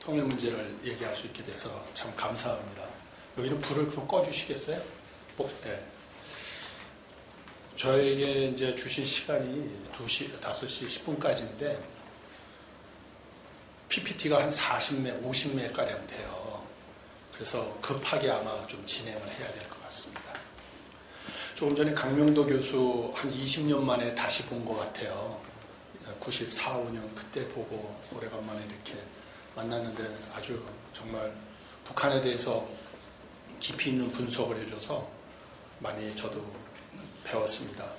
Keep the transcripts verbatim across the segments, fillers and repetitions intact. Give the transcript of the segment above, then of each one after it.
통일 문제를 얘기할 수 있게 돼서 참 감사합니다. 여기는 불을 좀 꺼주시겠어요? 네. 저에게 이제 주신 시간이 두 시, 다섯 시 십 분까지인데 피피티가 한 사십 매, 오십 매가량 돼요. 그래서 급하게 아마 좀 진행을 해야 될 것 같습니다. 조금 전에 강명도 교수 한 이십 년 만에 다시 본 것 같아요. 구십사, 오 년 그때 보고 오래간만에 이렇게 만났는데 아주 정말 북한에 대해서 깊이 있는 분석을 해줘서 많이 저도 배웠습니다.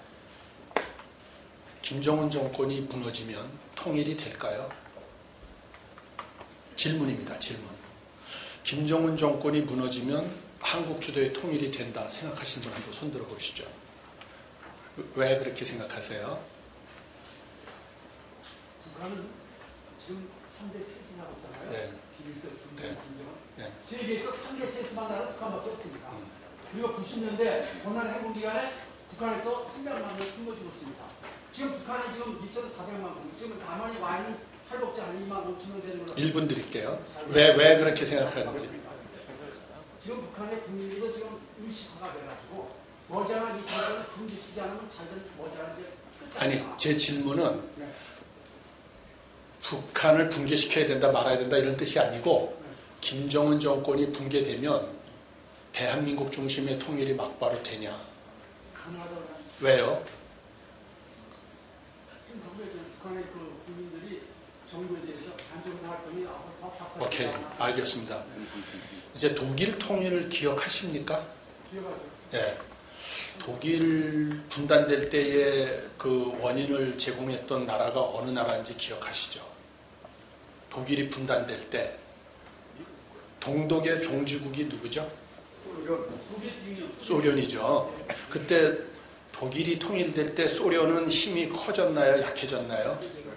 김정은 정권이 무너지면 통일이 될까요? 질문입니다. 질문. 김정은 정권이 무너지면 한국 주도의 통일이 된다 생각하시는 분 한번 손 들어 보시죠. 왜 그렇게 생각하세요? 북한은 지금 삼 대 세습하고 있잖아요. 네. 김일성, 김정은, 네. 김정은. 네. 세계에서 삼 대 세습한 나라는 북한밖에 없습니다. 음. 그리고 구십 년대 고난 해군 기간에 북한에서 삼백만 명 굶어 죽었습니다. 지금 북한이 지금 이천사백만 명, 지금 남한이 와 있는 탈북자 한 이만 오천 명 되는 걸로. 일 분 드릴게요. 왜, 왜 그렇게 생각하는지. 지금 북한의 국민들도 지금 의식화가 돼가지고 머지않아 이 정권을 분기시지 않으면 자기들 머지않아 이제 아니, 제 질문은 네. 북한을 붕괴시켜야 된다, 말아야 된다 이런 뜻이 아니고 네. 김정은 정권이 붕괴되면 대한민국 중심의 통일이 막바로 되냐? 왜요? 북한의 그 국민들이 정부에 대해서 반정부 활동이 오케이, 알겠습니다. 이제 독일 통일을 기억하십니까? 기억하죠. 네. 독일 분단될 때의 그 원인을 제공했던 나라가 어느 나라인지 기억하시죠? 독일이 분단될 때 동독의 종주국이 누구죠? 소련이죠. 그때 독일이 통일될 때 소련은 힘이 커졌나요? 약해졌나요?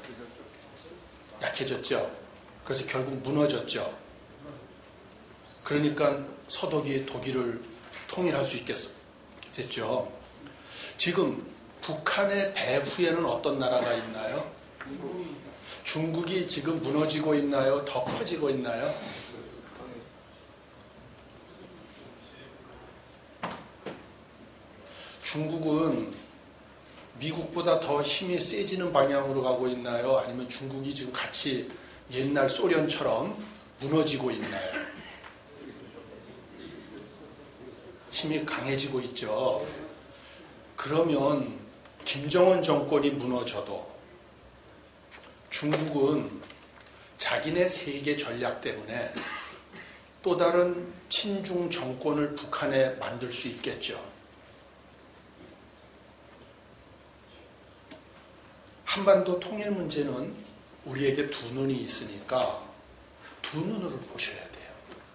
약해졌죠. 그래서 결국 무너졌죠. 그러니까 서독이 독일을 통일할 수 있게 됐죠. 지금 북한의 배후에는 어떤 나라가 있나요? 중국이 지금 무너지고 있나요? 더 커지고 있나요? 중국은 미국보다 더 힘이 세지는 방향으로 가고 있나요? 아니면 중국이 지금 같이 옛날 소련처럼 무너지고 있나요? 힘이 강해지고 있죠. 그러면 김정은 정권이 무너져도 중국은 자기네 세계 전략 때문에 또 다른 친중 정권을 북한에 만들 수 있겠죠. 한반도 통일 문제는 우리에게 두 눈이 있으니까 두 눈으로 보셔야 돼요.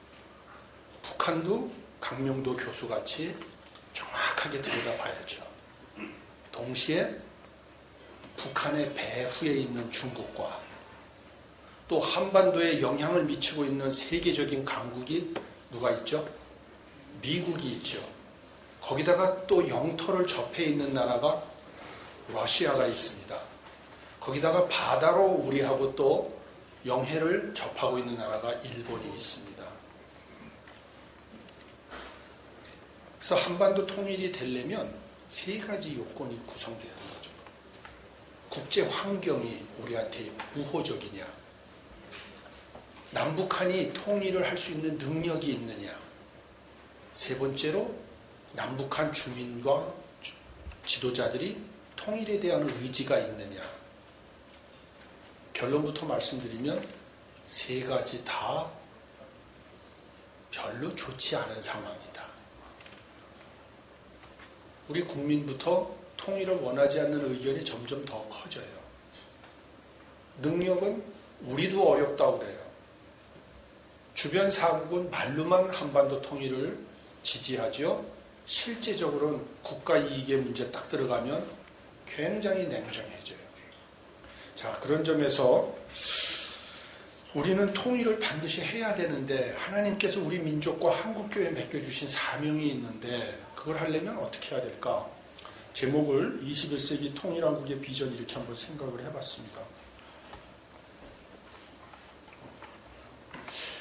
북한도 강명도 교수같이 정확하게 들여다봐야죠. 동시에 북한의 배후에 있는 중국과 또 한반도에 영향을 미치고 있는 세계적인 강국이 누가 있죠? 미국이 있죠. 거기다가 또 영토를 접해 있는 나라가 러시아가 있습니다. 거기다가 바다로 우리하고 또 영해를 접하고 있는 나라가 일본이 있습니다. 그래서 한반도 통일이 되려면 세 가지 요건이 구성되는 거죠. 국제 환경이 우리한테 우호적이냐, 남북한이 통일을 할 수 있는 능력이 있느냐, 세 번째로 남북한 주민과 지도자들이 통일에 대한 의지가 있느냐. 결론부터 말씀드리면 세 가지 다 별로 좋지 않은 상황이다. 우리 국민부터 통일을 원하지 않는 의견이 점점 더 커져요. 능력은 우리도 어렵다고 그래요. 주변 사국은 말로만 한반도 통일을 지지하죠. 실제적으로는 국가 이익의 문제 딱 들어가면 굉장히 냉정해져요. 자, 그런 점에서 우리는 통일을 반드시 해야 되는데 하나님께서 우리 민족과 한국교회에 맡겨주신 사명이 있는데 그걸 하려면 어떻게 해야 될까? 제목을 이십일 세기 통일한국의 비전 이렇게 한번 생각을 해봤습니다.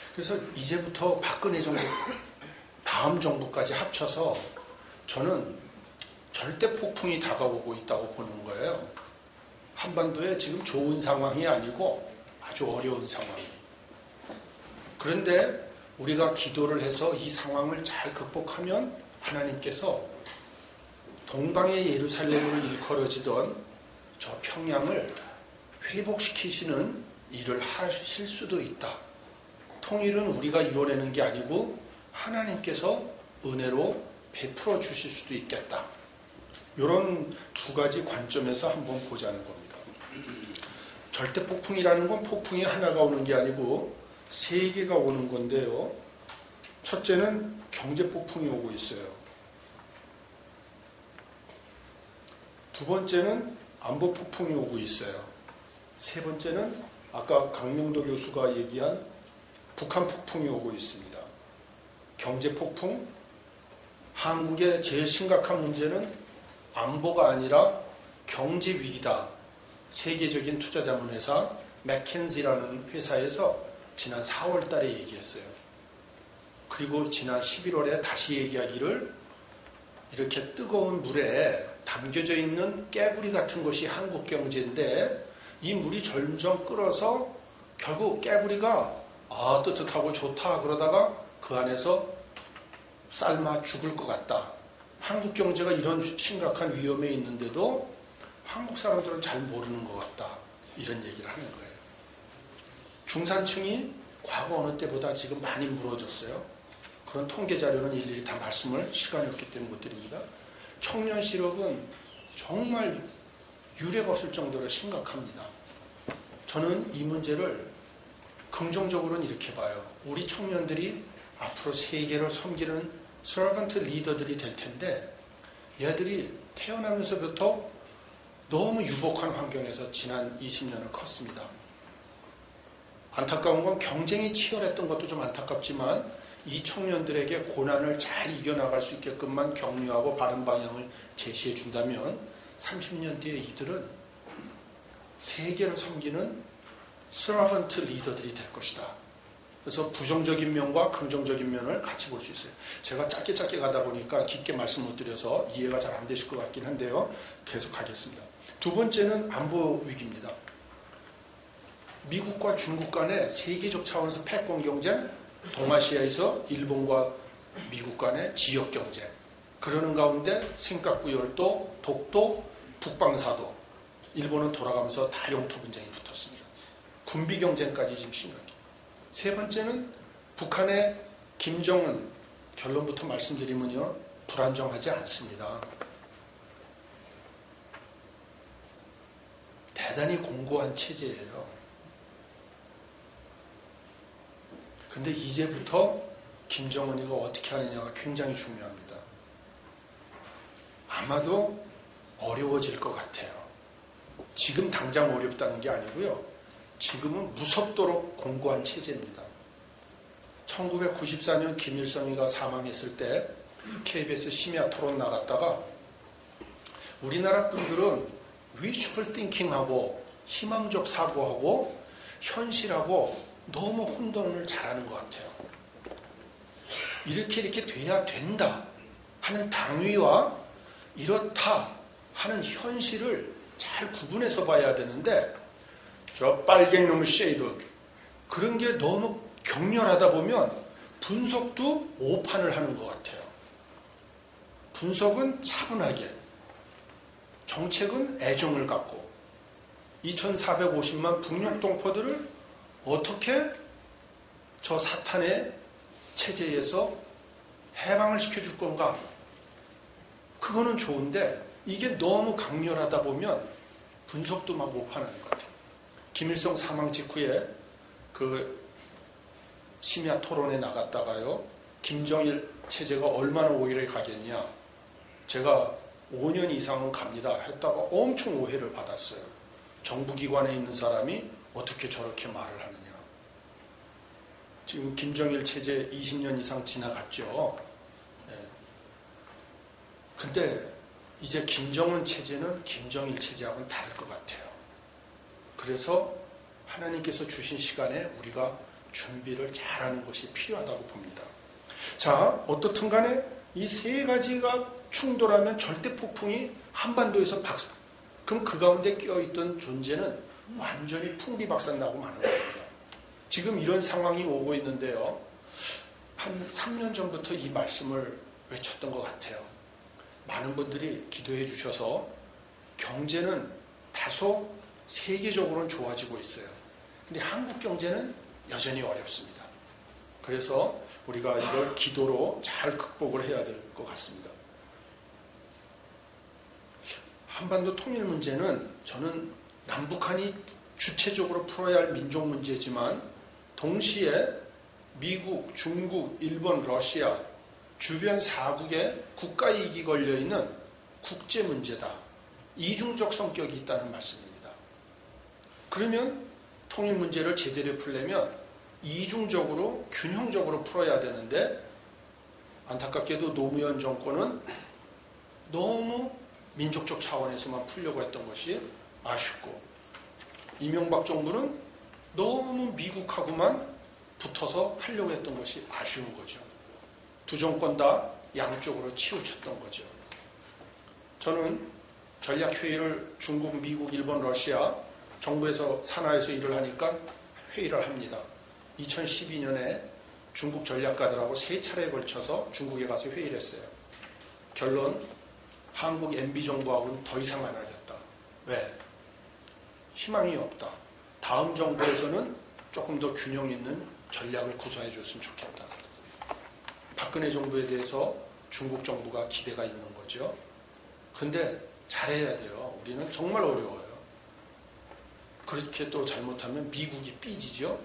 그래서 이제부터 박근혜 정부, 다음 정부까지 합쳐서 저는 절대 폭풍이 다가오고 있다고 보는 거예요. 한반도에 지금 좋은 상황이 아니고 아주 어려운 상황이. 그런데 우리가 기도를 해서 이 상황을 잘 극복하면 하나님께서 동방의 예루살렘으로 일컬어지던 저 평양을 회복시키시는 일을 하실 수도 있다. 통일은 우리가 이뤄내는 게 아니고 하나님께서 은혜로 베풀어 주실 수도 있겠다. 이런 두 가지 관점에서 한번 보자는 겁니다. 절대 폭풍이라는 건 폭풍이 하나가 오는 게 아니고 세 개가 오는 건데요. 첫째는 경제 폭풍이 오고 있어요. 두 번째는 안보 폭풍이 오고 있어요. 세 번째는 아까 강명도 교수가 얘기한 북한 폭풍이 오고 있습니다. 경제 폭풍, 한국의 제일 심각한 문제는 안보가 아니라 경제 위기다. 세계적인 투자자문회사 맥켄지라는 회사에서 지난 사월 달에 얘기했어요. 그리고 지난 십일월에 다시 얘기하기를 이렇게 뜨거운 물에 담겨져 있는 깨구리 같은 것이 한국 경제인데 이 물이 점점 끓어서 결국 깨구리가 아 뜨뜻하고 좋다 그러다가 그 안에서 삶아 죽을 것 같다. 한국 경제가 이런 심각한 위험에 있는데도 한국 사람들은 잘 모르는 것 같다. 이런 얘기를 하는 거예요. 중산층이 과거 어느 때보다 지금 많이 무너졌어요. 그런 통계 자료는 일일이 다 말씀을 시간이 없기 때문에 못 드립니다. 청년 실업은 정말 유례가 없을 정도로 심각합니다. 저는 이 문제를 긍정적으로는 이렇게 봐요. 우리 청년들이 앞으로 세계를 섬기는 서번트 리더들이 될 텐데 얘들이 태어나면서부터 너무 유복한 환경에서 지난 이십 년을 컸습니다. 안타까운 건 경쟁이 치열했던 것도 좀 안타깝지만 이 청년들에게 고난을 잘 이겨나갈 수 있게끔만 격려하고 바른 방향을 제시해 준다면 삼십 년 뒤에 이들은 세계를 섬기는 서번트 리더들이 될 것이다. 그래서 부정적인 면과 긍정적인 면을 같이 볼 수 있어요. 제가 짧게 짧게 가다 보니까 깊게 말씀 못 드려서 이해가 잘 안 되실 것 같긴 한데요. 계속하겠습니다. 두 번째는 안보 위기입니다. 미국과 중국 간의 세계적 차원에서 패권 경쟁, 동아시아에서 일본과 미국 간의 지역 경쟁, 그러는 가운데 생각구열도, 독도, 북방사도, 일본은 돌아가면서 다 영토 분쟁이 붙었습니다. 군비 경쟁까지 지금 심각해요. 세 번째는 북한의 김정은, 결론부터 말씀드리면요, 불안정하지 않습니다. 대단히 공고한 체제예요. 근데 이제부터 김정은이가 어떻게 하느냐가 굉장히 중요합니다. 아마도 어려워질 것 같아요. 지금 당장 어렵다는 게 아니고요. 지금은 무섭도록 공고한 체제입니다. 천구백구십사 년 김일성이가 사망했을 때 케이비에스 심야 토론 나갔다가 우리나라 분들은 wishful thinking하고 희망적 사고하고 현실하고 너무 혼돈을 잘하는 것 같아요. 이렇게 이렇게 돼야 된다 하는 당위와 이렇다 하는 현실을 잘 구분해서 봐야 되는데 저 빨갱이 놈의 쉐이드 그런 게 너무 격렬하다 보면 분석도 오판을 하는 것 같아요. 분석은 차분하게, 정책은 애정을 갖고 이천사백오십만 북녘동포들을 어떻게 저 사탄의 체제에서 해방을 시켜줄 건가? 그거는 좋은데 이게 너무 강렬하다 보면 분석도 막 오판하는 것 같아요. 김일성 사망 직후에 그 심야 토론에 나갔다가요. 김정일 체제가 얼마나 오해를 가겠냐. 제가 오 년 이상은 갑니다 했다가 엄청 오해를 받았어요. 정부기관에 있는 사람이 어떻게 저렇게 말을 하느냐. 지금 김정일 체제 이십 년 이상 지나갔죠. 네. 근데 이제 김정은 체제는 김정일 체제하고는 다를 것 같아요. 그래서 하나님께서 주신 시간에 우리가 준비를 잘하는 것이 필요하다고 봅니다. 자, 어떻든 간에 이 세 가지가 충돌하면 절대 폭풍이 한반도에서 박수, 그럼 그 가운데 껴있던 존재는 완전히 풍비박산나고 마는 겁니다. 지금 이런 상황이 오고 있는데요. 한 삼 년 전부터 이 말씀을 외쳤던 것 같아요. 많은 분들이 기도해 주셔서 경제는 다소 세계적으로는 좋아지고 있어요. 근데 한국 경제는 여전히 어렵습니다. 그래서 우리가 이걸 기도로 잘 극복을 해야 될 것 같습니다. 한반도 통일 문제는 저는 남북한이 주체적으로 풀어야 할 민족 문제지만 동시에 미국, 중국, 일본, 러시아 주변 사국의 국가 이익이 걸려있는 국제 문제다. 이중적 성격이 있다는 말씀입니다. 그러면 통일 문제를 제대로 풀려면 이중적으로 균형적으로 풀어야 되는데 안타깝게도 노무현 정권은 너무 민족적 차원에서만 풀려고 했던 것이 아쉽고 이명박 정부는 너무 미국하고만 붙어서 하려고 했던 것이 아쉬운 거죠. 두 정권 다 양쪽으로 치우쳤던 거죠. 저는 전략회의를 중국, 미국, 일본, 러시아 정부에서 산하에서 일을 하니까 회의를 합니다. 이천십이 년에 중국 전략가들하고 세 차례에 걸쳐서 중국에 가서 회의를 했어요. 결론, 한국 엠비 정부하고는 더 이상 안 하겠다. 왜? 희망이 없다. 다음 정부에서는 조금 더 균형 있는 전략을 구사해 줬으면 좋겠다. 박근혜 정부에 대해서 중국 정부가 기대가 있는 거죠. 근데 잘해야 돼요. 우리는 정말 어려워요. 그렇게 또 잘못하면 미국이 삐지죠.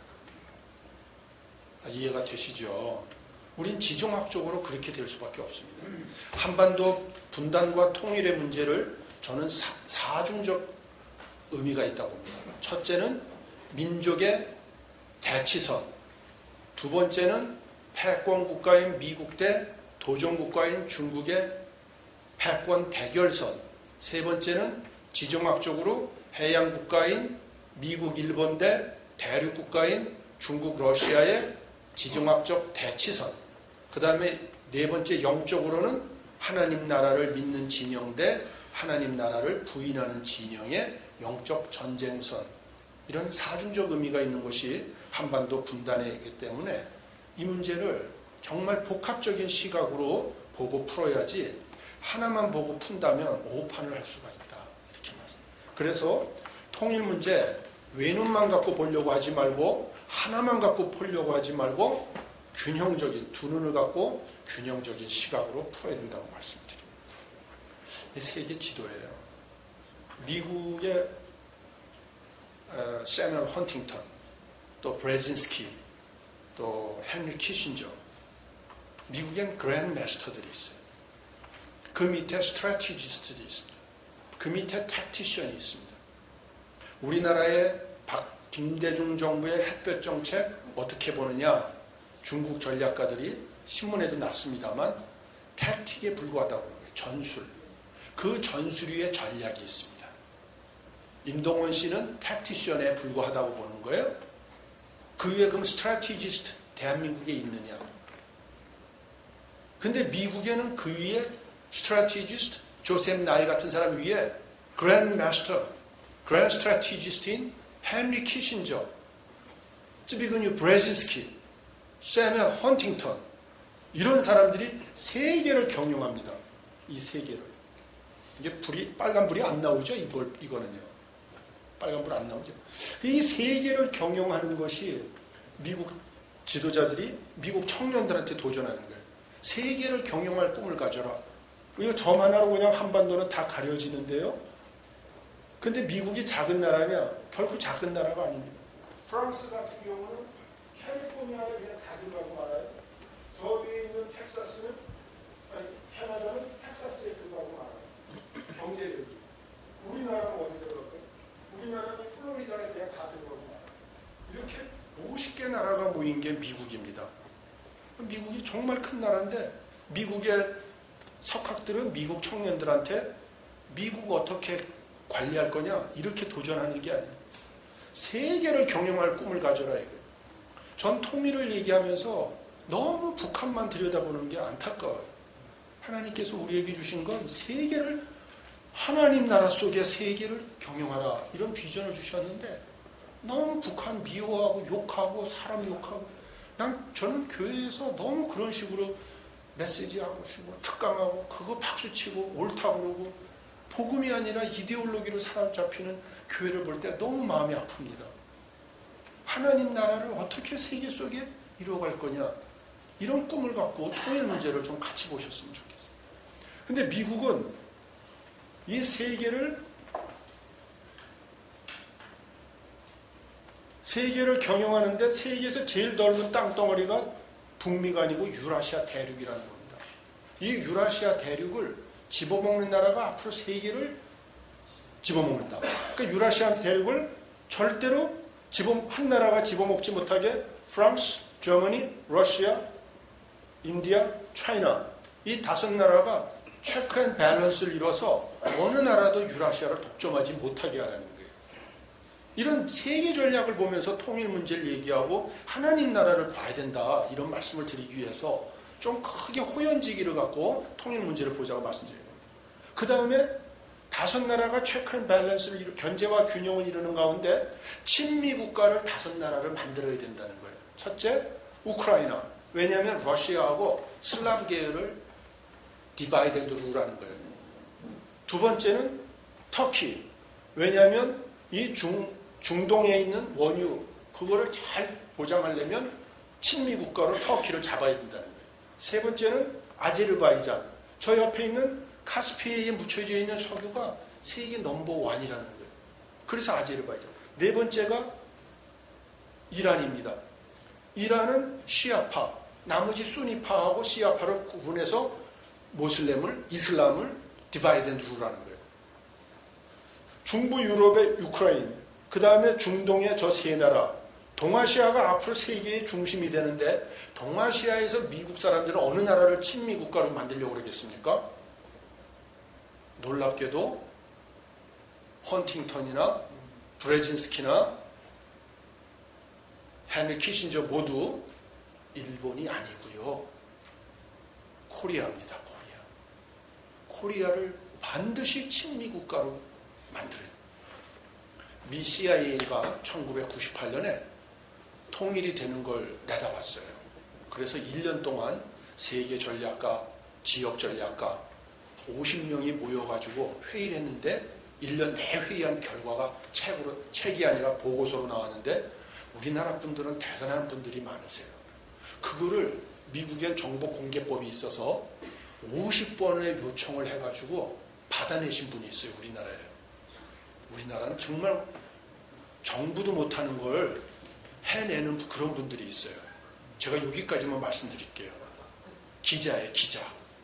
아, 이해가 되시죠? 우린 지정학적으로 그렇게 될 수밖에 없습니다. 한반도 분단과 통일의 문제를 저는 사, 사중적 의미가 있다고 봅니다. 첫째는 민족의 대치선, 두 번째는 패권 국가인 미국 대 도전 국가인 중국의 패권 대결선, 세 번째는 지정학적으로 해양 국가인 미국, 일본 대 대륙 국가인 중국, 러시아의 지정학적 대치선, 그 다음에 네 번째 영적으로는 하나님 나라를 믿는 진영 대 하나님 나라를 부인하는 진영의 영적 전쟁선, 이런 사중적 의미가 있는 것이 한반도 분단이기 때문에 이 문제를 정말 복합적인 시각으로 보고 풀어야지 하나만 보고 푼다면 오판을 할 수가 있다. 이렇게 말씀. 그래서 통일 문제 외눈만 갖고 보려고 하지 말고 하나만 갖고 보려고 하지 말고 균형적인 두 눈을 갖고 균형적인 시각으로 풀어야 된다고 말씀드립니다. 이 세계 지도예요. 미국의 어, 세널 헌팅턴, 또 브레진스키, 또 헨리 키신저, 미국엔 그랜드 마스터들이 있어요. 그 밑에 스트래티지스트들이 있습니다. 그 밑에 택티션이 있습니다. 우리나라의 박 김대중 정부의 햇볕 정책 어떻게 보느냐? 중국 전략가들이 신문에도 났습니다만 택틱에 불과하다고 하는 거예요. 전술. 그 전술 위에 전략이 있습니다. 임동원 씨는 택티션에 불과하다고 보는 거예요. 그 위에 그럼 스트래티지스트 대한민국에 있느냐? 근데 미국에는 그 위에 스트래티지스트 조셉 나이 같은 사람 위에 그랜드 마스터, 그랜드 스트래티지스트인 헨리 키신저, 쯔비그뉴 브레진스키, 세널 헌팅턴, 이런 사람들이 세계를 경영합니다. 이 세계를. 이게 불이 빨간 불이 안 나오죠. 이걸 이거는요. 빨간 불 안 나오죠. 이 세계를 경영하는 것이 미국 지도자들이 미국 청년들한테 도전하는 거예요. 세계를 경영할 꿈을 가져라. 이거 점 하나로 그냥 한반도는 다 가려지는데요. 근데 미국이 작은 나라냐? 결코 작은 나라가 아닙니다. 프랑스 같은 경우는 캘리포니아에 그냥 다 들어가고 말아요. 저 위에 있는 텍사스는, 아니, 캐나다는 텍사스에 들어가고 말아요. 경제력이. 우리나라는 어디 들어갈까요? 우리나라는 플로리다에 그냥 다 들어가고 말아요. 이렇게 오십 개 나라가 모인 게 미국입니다. 미국이 정말 큰 나라인데 미국의 석학들은 미국 청년들한테 미국 어떻게 관리할 거냐 이렇게 도전하는 게 아니에요. 세계를 경영할 꿈을 가져라 이거예요. 전 통일을 얘기하면서 너무 북한만 들여다보는 게 안타까워요. 하나님께서 우리에게 주신 건 세계를, 하나님 나라 속에 세계를 경영하라, 이런 비전을 주셨는데 너무 북한 미워하고 욕하고 사람 욕하고, 난 저는 교회에서 너무 그런 식으로 메시지하고 싶고 특강하고 그거 박수치고 옳다고 그러고 복음이 아니라 이데올로기로 사로잡히는 교회를 볼 때 너무 마음이 아픕니다. 하나님 나라를 어떻게 세계 속에 이루어갈 거냐, 이런 꿈을 갖고 통일 문제를 좀 같이 보셨으면 좋겠어요. 근데 미국은 이 세계를 세계를 경영하는데 세계에서 제일 넓은 땅덩어리가 북미가 아니고 유라시아 대륙이라는 겁니다. 이 유라시아 대륙을 집어먹는 나라가 앞으로 세계를 집어먹는다. 그러니까 유라시아 대륙을 절대로 집어, 한 나라가 집어먹지 못하게 프랑스, 저머니, 러시아, 인디아, 차이나, 이 다섯 나라가 체크 앤 밸런스를 이뤄서 어느 나라도 유라시아를 독점하지 못하게 하라는 거예요. 이런 세계 전략을 보면서 통일 문제를 얘기하고 하나님 나라를 봐야 된다, 이런 말씀을 드리기 위해서 좀 크게 호연지기를 갖고 통일 문제를 보자고 말씀드리는 겁니다. 그 다음에 다섯 나라가 체크 앤 밸런스를 이루, 견제와 균형을 이루는 가운데 친미 국가를 다섯 나라를 만들어야 된다는 거예요. 첫째, 우크라이나. 왜냐하면 러시아하고 슬라브 계열을 디바이드 앤 룰하는 거예요. 두 번째는 터키. 왜냐하면 이 중, 중동에 있는 원유, 그거를 잘 보장하려면 친미 국가로 터키를 잡아야 된다는 거예요. 세 번째는 아제르바이잔. 저 옆에 있는 카스피해에 묻혀져 있는 석유가 세계 넘버원이라는 거예요. 그래서 아제르바이잔. 네 번째가 이란입니다. 이란은 시아파, 나머지 수니파하고 시아파를 구분해서 모슬렘을, 이슬람을 디바이드 앤 룰하는 거예요. 중부 유럽의 우크라이나, 그 다음에 중동의 저 세 나라, 동아시아가 앞으로 세계의 중심이 되는데 동아시아에서 미국 사람들은 어느 나라를 친미 국가로 만들려고 그러겠습니까? 놀랍게도 헌팅턴이나 브레진스키나 헨리 키신저 모두 일본이 아니고요, 코리아입니다. 코리아. 코리아를 반드시 친미 국가로 만들어요. 미 씨아이에이가 천구백구십팔 년에 통일이 되는 걸 내다봤어요. 그래서 일 년 동안 세계 전략가, 지역 전략가 오십 명이 모여가지고 회의를 했는데 일 년 내 회의한 결과가 책으로, 책이 아니라 보고서로 나왔는데 우리나라 분들은 대단한 분들이 많으세요. 그거를 미국엔 정보공개법이 있어서 오십 번의 요청을 해가지고 받아내신 분이 있어요. 우리나라에. 우리나라는 정말 정부도 못하는 걸 해내는 그런 분들이 있어요. 제가 여기까지만 말씀드릴게요. 기자예요, 기자.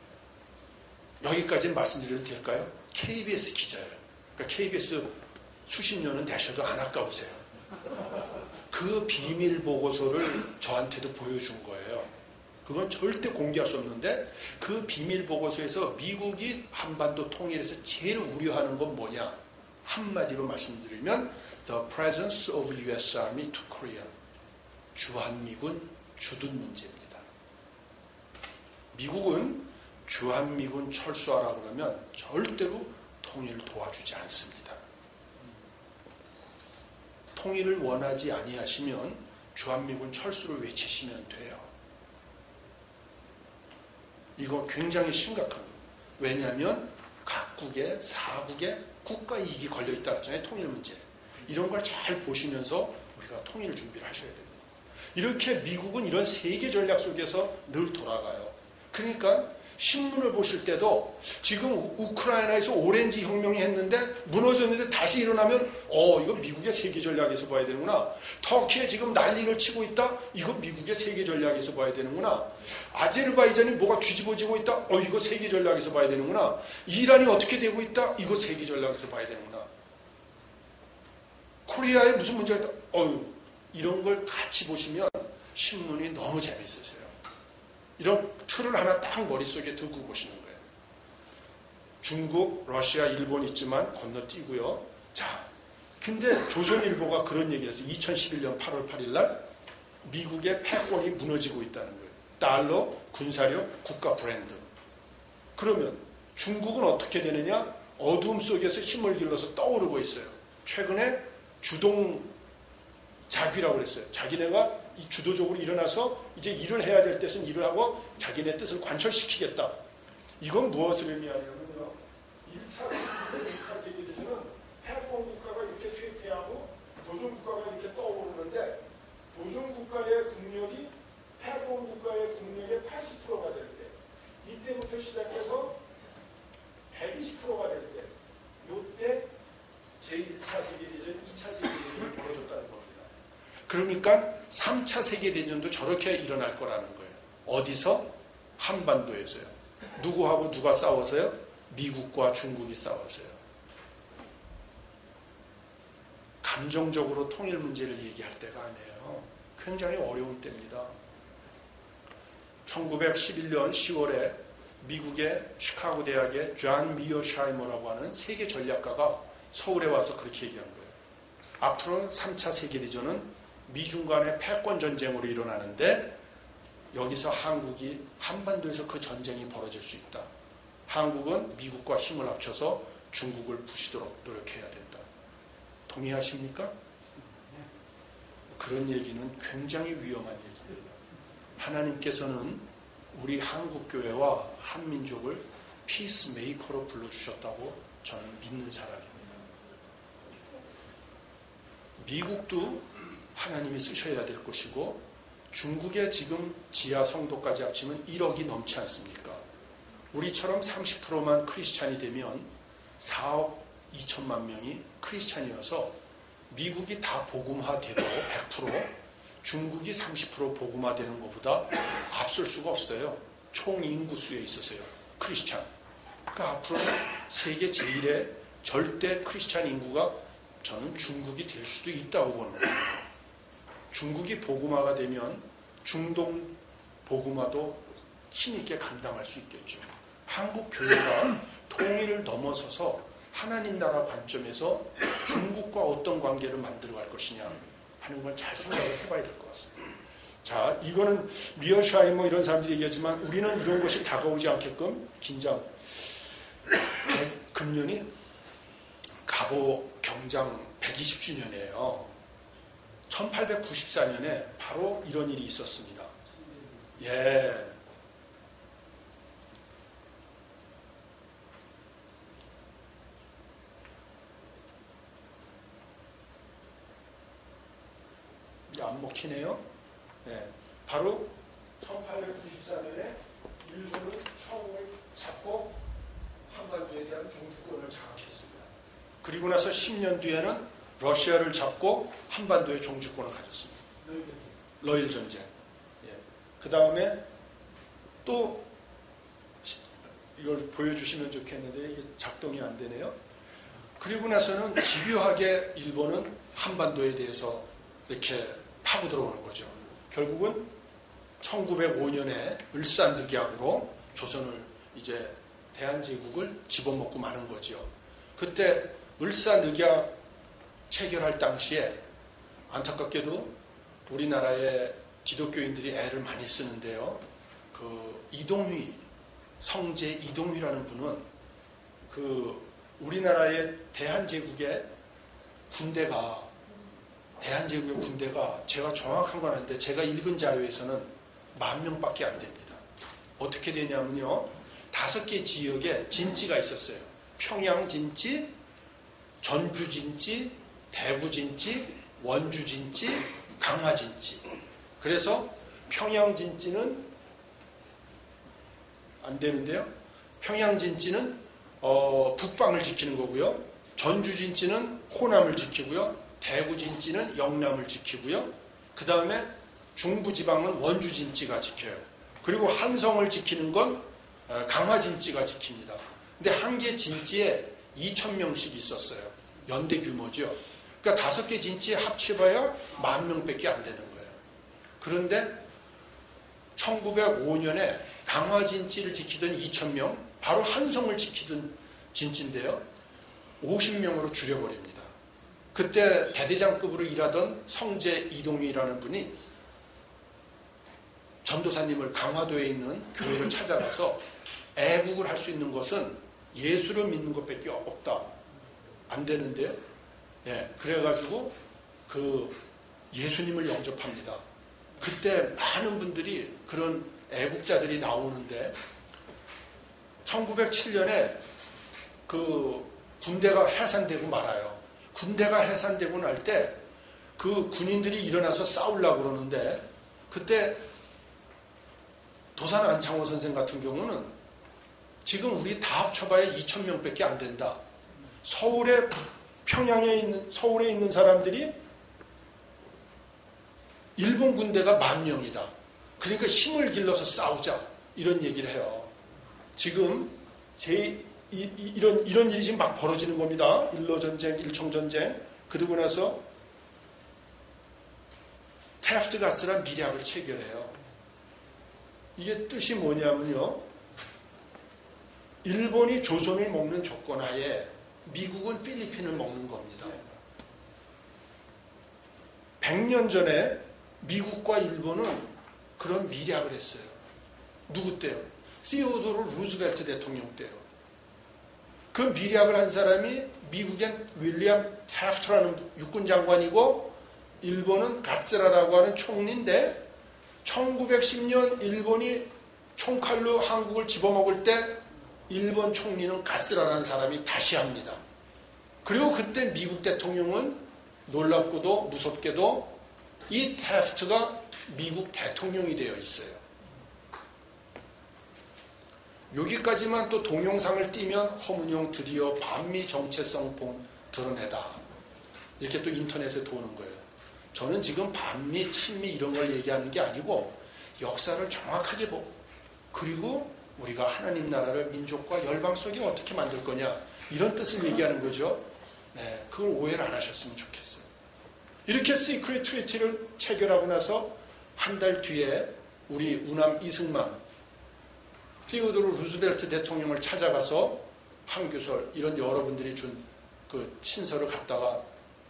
여기까지는 말씀드려도 될까요? 케이비에스 기자예요. 그러니까 케이비에스 수십 년은 내셔도 안 아까우세요. 그 비밀 보고서를 저한테도 보여준 거예요. 그건 절대 공개할 수 없는데 그 비밀 보고서에서 미국이 한반도 통일에서 제일 우려하는 건 뭐냐? 한마디로 말씀드리면 The presence of 유 에스 Army to Korea. 주한미군 주둔 문제입니다. 미국은 주한미군 철수하라 그러면 절대로 통일을 도와주지 않습니다. 통일을 원하지 아니하시면 주한미군 철수를 외치시면 돼요. 이거 굉장히 심각한 거예요. 왜냐하면 각국의 사국의 국가 이익이 걸려있다 그랬잖아요. 통일 문제. 이런 걸 잘 보시면서 우리가 통일 준비를 하셔야 됩니다. 이렇게 미국은 이런 세계 전략 속에서 늘 돌아가요. 그러니까 신문을 보실 때도 지금 우크라이나에서 오렌지 혁명이 했는데 무너졌는데 다시 일어나면 어 이거 미국의 세계 전략에서 봐야 되는구나. 터키에 지금 난리를 치고 있다. 이거 미국의 세계 전략에서 봐야 되는구나. 아제르바이잔이 뭐가 뒤집어지고 있다. 어 이거 세계 전략에서 봐야 되는구나. 이란이 어떻게 되고 있다. 이거 세계 전략에서 봐야 되는구나. 코리아에 무슨 문제가 있다. 어유 이런 걸 같이 보시면 신문이 너무 재미있으세요. 이런 틀을 하나 딱 머릿속에 두고 보시는 거예요. 중국, 러시아, 일본 있지만 건너뛰고요. 자, 근데 조선일보가 그런 얘기를 했어요. 이천십일 년 팔월 팔일 날 미국의 패권이 무너지고 있다는 거예요. 달러, 군사력, 국가 브랜드. 그러면 중국은 어떻게 되느냐? 어둠 속에서 힘을 길러서 떠오르고 있어요. 최근에 주동 자귀라고 그랬어요. 자기네가 이 주도적으로 일어나서 이제 일을 해야 될 때는 일을 하고 자기네 뜻을 관철시키겠다. 이건 무엇을 의미하냐면요. 일 차 세계대전, 이 차 세계대전은 패권 국가가 이렇게 쇠퇴하고 도전 국가가 이렇게 떠오르는데 도전 국가의 국력이 패권 국가의 국력의 팔십 퍼센트가 될 때, 이때부터 시작해서 백이십 퍼센트가 될 때, 이때 제일 차 세계대전, 이 차 세계대전이 벌어졌다는 겁니다. 그러니까 삼 차 세계대전도 저렇게 일어날 거라는 거예요. 어디서? 한반도에서요. 누구하고 누가 싸워서요? 미국과 중국이 싸워서요. 감정적으로 통일 문제를 얘기할 때가 아니에요. 굉장히 어려운 때입니다. 천구백십일 년 시월에 미국의 시카고 대학의 존 미어샤이머라고 하는 세계 전략가가 서울에 와서 그렇게 얘기한 거예요. 앞으로 삼 차 세계대전은 미중 간의 패권 전쟁으로 일어나는데 여기서 한국이 한반도에서 그 전쟁이 벌어질 수 있다. 한국은 미국과 힘을 합쳐서 중국을 부수도록 노력해야 된다. 동의하십니까? 그런 얘기는 굉장히 위험한 얘기입니다. 하나님께서는 우리 한국교회와 한민족을 피스메이커로 불러주셨다고 저는 믿는 사람입니다. 미국도 하나님이 쓰셔야 될 것이고 중국의 지금 지하 성도까지 합치면 일억이 넘지 않습니까? 우리처럼 삼십 퍼센트만 크리스찬이 되면 사억 이천만 명이 크리스찬이어서 미국이 다 복음화돼도 백 퍼센트 중국이 삼십 퍼센트 복음화되는 것보다 앞설 수가 없어요. 총 인구수에 있어서요. 크리스찬. 그러니까 앞으로 세계 제일의 절대 크리스찬 인구가 저는 중국이 될 수도 있다고 보는 거예요. 중국이 복음화가 되면 중동 복음화도 힘있게 감당할 수 있겠죠. 한국 교회가 통일을 넘어서서 하나님 나라 관점에서 중국과 어떤 관계를 만들어 갈 것이냐 하는 걸 잘 생각을 해봐야 될 것 같습니다. 자, 이거는 미어샤이머 이런 사람들이 얘기하지만 우리는 이런 것이 다가오지 않게끔 긴장. 금년이 갑오 경장 백이십 주년이에요. 천팔백구십사 년에 바로 이런 일이 있었습니다. 예. 안 먹히네요. 예. 바로 천팔백구십사 년에 일본은 처음을 잡고 한반도에 대한 종주권을 장악했습니다. 그리고 나서 십 년 뒤에는 러시아를 잡고 한반도의 종주권을 가졌습니다. 러일 전쟁. 예. 그 다음에 또 이걸 보여주시면 좋겠는데 이게 작동이 안 되네요. 그리고 나서는 집요하게 일본은 한반도에 대해서 이렇게 파고 들어오는 거죠. 결국은 천구백오 년에 을산득약으로 조선을 이제 대한제국을 집어먹고 마는 거죠. 그때 을사늑약 체결할 당시에 안타깝게도 우리나라의 기독교인들이 애를 많이 쓰는데요. 그 이동휘, 성제 이동휘라는 분은 그 우리나라의 대한제국의 군대가 대한제국의 군대가 제가 정확한 건 아닌데 제가 읽은 자료에서는 만 명밖에 안 됩니다. 어떻게 되냐면요. 다섯 개 지역에 진지가 있었어요. 평양 진지, 전주 진지, 대구 진지, 원주 진지, 강화 진지. 그래서 평양 진지는 안 되는데요. 평양 진지는 어, 북방을 지키는 거고요. 전주 진지는 호남을 지키고요. 대구 진지는 영남을 지키고요. 그 다음에 중부지방은 원주 진지가 지켜요. 그리고 한성을 지키는 건 강화 진지가 지킵니다. 근데 한 개 진지에 이천 명씩 있었어요. 연대 규모죠. 그러니까 다섯 개 진지에 합쳐봐야 만 명밖에 안 되는 거예요. 그런데 천구백오 년에 강화 진지를 지키던 이천 명, 바로 한성을 지키던 진지인데요. 오십 명으로 줄여버립니다. 그때 대대장급으로 일하던 성제 이동휘라는 분이 전도사님을 강화도에 있는 교회를 찾아가서 애국을 할 수 있는 것은 예수를 믿는 것밖에 없다. 안 되는데요. 예, 그래가지고 그 예수님을 영접합니다. 그때 많은 분들이 그런 애국자들이 나오는데 천구백칠 년에 그 군대가 해산되고 말아요. 군대가 해산되고 날 때 그 군인들이 일어나서 싸우려고 그러는데 그때 도산 안창호 선생 같은 경우는 지금 우리 다 합쳐봐야 이천 명밖에 안 된다. 서울에 평양에 있는 서울에 있는 사람들이 일본 군대가 만 명이다. 그러니까 힘을 길러서 싸우자 이런 얘기를 해요. 지금 제 이, 이, 이런 이런 일이 지금 막 벌어지는 겁니다. 일로 전쟁, 일총 전쟁. 그러고 나서 테프트 가스란 미략을 체결해요. 이게 뜻이 뭐냐면요. 일본이 조선을 먹는 조건 하에 미국은 필리핀을 먹는 겁니다. 백 년 전에 미국과 일본은 그런 미략을 했어요. 누구 때요? 시오도르 루즈벨트 대통령 때요. 그 미략을 한 사람이 미국엔 윌리엄 테프트라는 육군 장관이고 일본은 가츠라라고 하는 총리인데 천구백십 년 일본이 총칼로 한국을 집어먹을 때 일본 총리는 가스라라는 사람이 다시 합니다. 그리고 그때 미국 대통령은 놀랍고도 무섭게도 이 테프트가 미국 대통령이 되어 있어요. 여기까지만 또 동영상을 띄면 허문영 드디어 반미 정체성 드러내다. 이렇게 또 인터넷에 도는 거예요. 저는 지금 반미, 친미 이런 걸 얘기하는 게 아니고 역사를 정확하게 보고 그리고 우리가 하나님 나라를 민족과 열방 속에 어떻게 만들 거냐 이런 뜻을 얘기하는 거죠. 네, 그걸 오해를 안 하셨으면 좋겠어요. 이렇게 시크릿 트리티를 체결하고 나서 한 달 뒤에 우리 우남 이승만 시오도르 루즈벨트 대통령을 찾아가서 한규설 이런 여러분들이 준 그 친서를 갖다가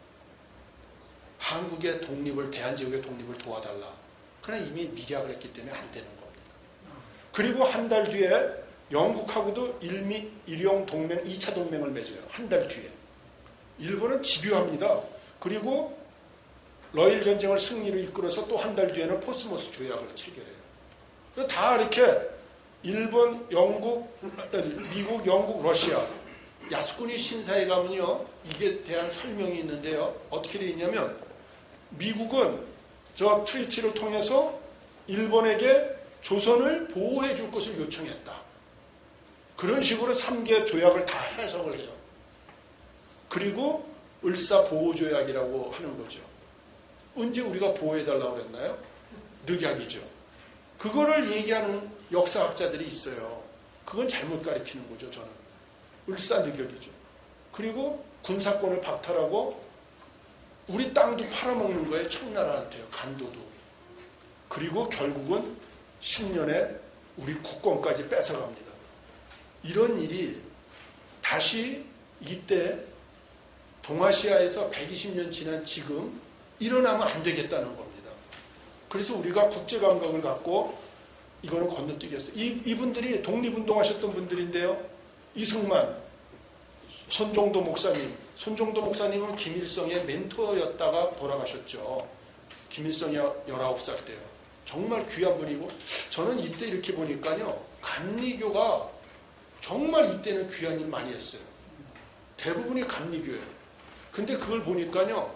한국의 독립을 대한제국의 독립을 도와달라. 그러나 이미 미략을 했기 때문에 안 되는 겁니다. 그리고 한 달 뒤에 영국하고도 일미 일용 동맹 이 차 동맹을 맺어요. 한 달 뒤에. 일본은 집요합니다. 그리고 러일 전쟁을 승리를 이끌어서 또 한 달 뒤에는 포스모스 조약을 체결해요. 다 이렇게 일본, 영국, 미국, 영국, 러시아 야스쿠니 신사에 가면요 이게 대한 설명이 있는데요. 어떻게 되어 있냐면 미국은 저 트리티를 통해서 일본에게 조선을 보호해 줄 것을 요청했다. 그런 식으로 삼 개 조약을 다 해석을 해요. 그리고 을사보호조약이라고 하는 거죠. 언제 우리가 보호해달라고 그랬나요? 늑약이죠. 그거를 얘기하는 역사학자들이 있어요. 그건 잘못 가리키는 거죠. 저는. 을사늑약이죠. 그리고 군사권을 박탈하고 우리 땅도 팔아먹는 거예요. 청나라한테요. 간도도. 그리고 결국은 십 년에 우리 국권까지 뺏어갑니다. 이런 일이 다시 이때 동아시아에서 백이십 년 지난 지금 일어나면 안 되겠다는 겁니다. 그래서 우리가 국제감각을 갖고 이거는 건너뛰겠어요. 이, 이분들이 독립운동하셨던 분들인데요. 이승만, 손정도 목사님. 손정도 목사님은 김일성의 멘토였다가 돌아가셨죠. 김일성이 열아홉 살 때요. 정말 귀한 분이고 저는 이때 이렇게 보니까요. 감리교가 정말 이때는 귀한 일 많이 했어요. 대부분이 감리교예요. 근데 그걸 보니까요.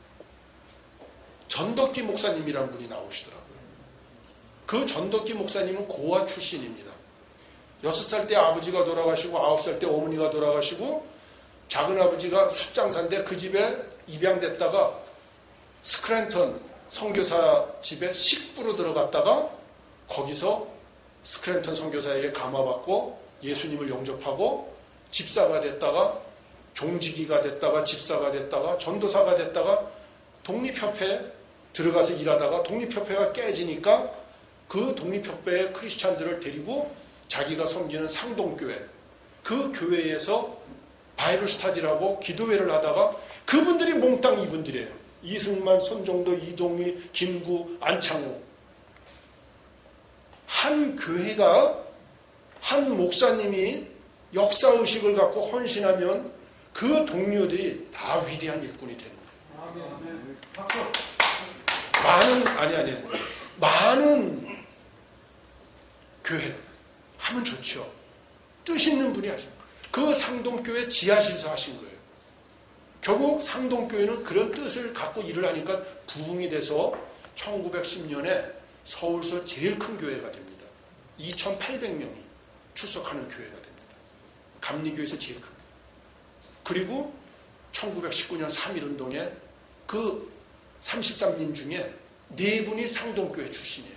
전덕기 목사님이라는 분이 나오시더라고요. 그 전덕기 목사님은 고아 출신입니다. 여섯 살 때 아버지가 돌아가시고 아홉 살 때 어머니가 돌아가시고 작은아버지가 숫장사인데 그 집에 입양됐다가 스크랜턴 선교사 집에 식부로 들어갔다가 거기서 스크랜턴 선교사에게 감화받고 예수님을 영접하고 집사가 됐다가 종지기가 됐다가 집사가 됐다가 전도사가 됐다가 독립협회에 들어가서 일하다가 독립협회가 깨지니까 그 독립협회의 크리스찬들을 데리고 자기가 섬기는 상동교회 그 교회에서 바이블 스타디라고 기도회를 하다가 그분들이 몽땅 이분들이에요. 이승만, 손정도, 이동희, 김구, 안창호 한 교회가 한 목사님이 역사의식을 갖고 헌신하면 그 동료들이 다 위대한 일꾼이 되는 거예요. 아멘. 박수. 많은 아니 아니 많은 교회 하면 좋죠. 뜻 있는 분이 하신 그 상동교회 지하실에서 하신 거예요. 결국 상동교회는 그런 뜻을 갖고 일을 하니까 부흥이 돼서 천구백십 년에 서울서 제일 큰 교회가 됩니다. 이천팔백 명이 출석하는 교회가 됩니다. 감리교에서 제일 큰 교회. 그리고 천구백십구 년 삼 일 운동에 그 삼십삼 인 중에 네 분이 상동교회 출신이에요.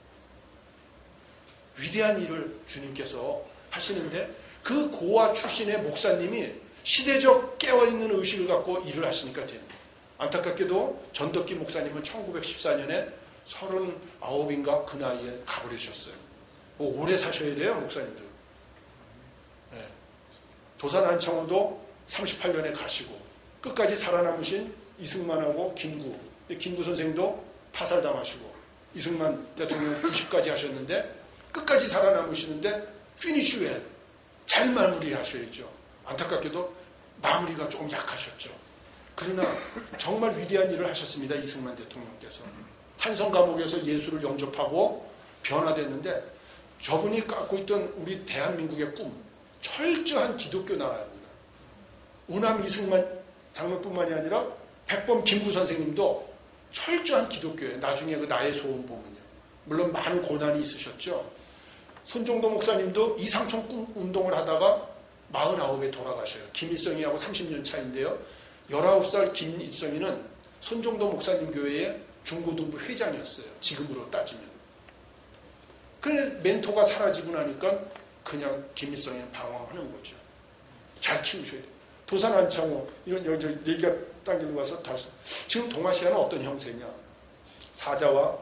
위대한 일을 주님께서 하시는데 그 고아 출신의 목사님이 시대적 깨어있는 의식을 갖고 일을 하시니까 되는 거예요. 안타깝게도 전덕기 목사님은 천구백십사 년에 서른아홉인가 그 나이에 가버리셨어요. 뭐 오래 사셔야 돼요, 목사님들. 네. 도산 안창호도 삼십팔 년에 가시고 끝까지 살아남으신 이승만하고 김구, 김구 선생도 타살당하시고 이승만 대통령 구십까지 하셨는데 끝까지 살아남으시는데 피니쉬 웰 잘 마무리하셔야죠. 안타깝게도 마무리가 조금 약하셨죠. 그러나 정말 위대한 일을 하셨습니다. 이승만 대통령께서 한성 감옥에서 예수를 영접하고 변화됐는데 저분이 갖고 있던 우리 대한민국의 꿈, 철저한 기독교 나라입니다. 우남 이승만 장로뿐만이 아니라 백범 김구 선생님도 철저한 기독교예요. 나중에 그 나의 소원 보면요. 물론 많은 고난이 있으셨죠. 손정도 목사님도 이상촌 꿈 운동을 하다가 마흔아홉에 돌아가셔요. 김일성이하고 삼십 년 차인데요. 열아홉 살 김일성이는 손정도 목사님 교회의 중고등부 회장이었어요. 지금으로 따지면. 그래 멘토가 사라지고 나니까 그냥 김일성이는 방황하는 거죠. 잘 키우셔야 돼요. 도산 안창호 이런 여기 얘기가 당기는 가서 다시 지금 동아시아는 어떤 형세냐? 사자와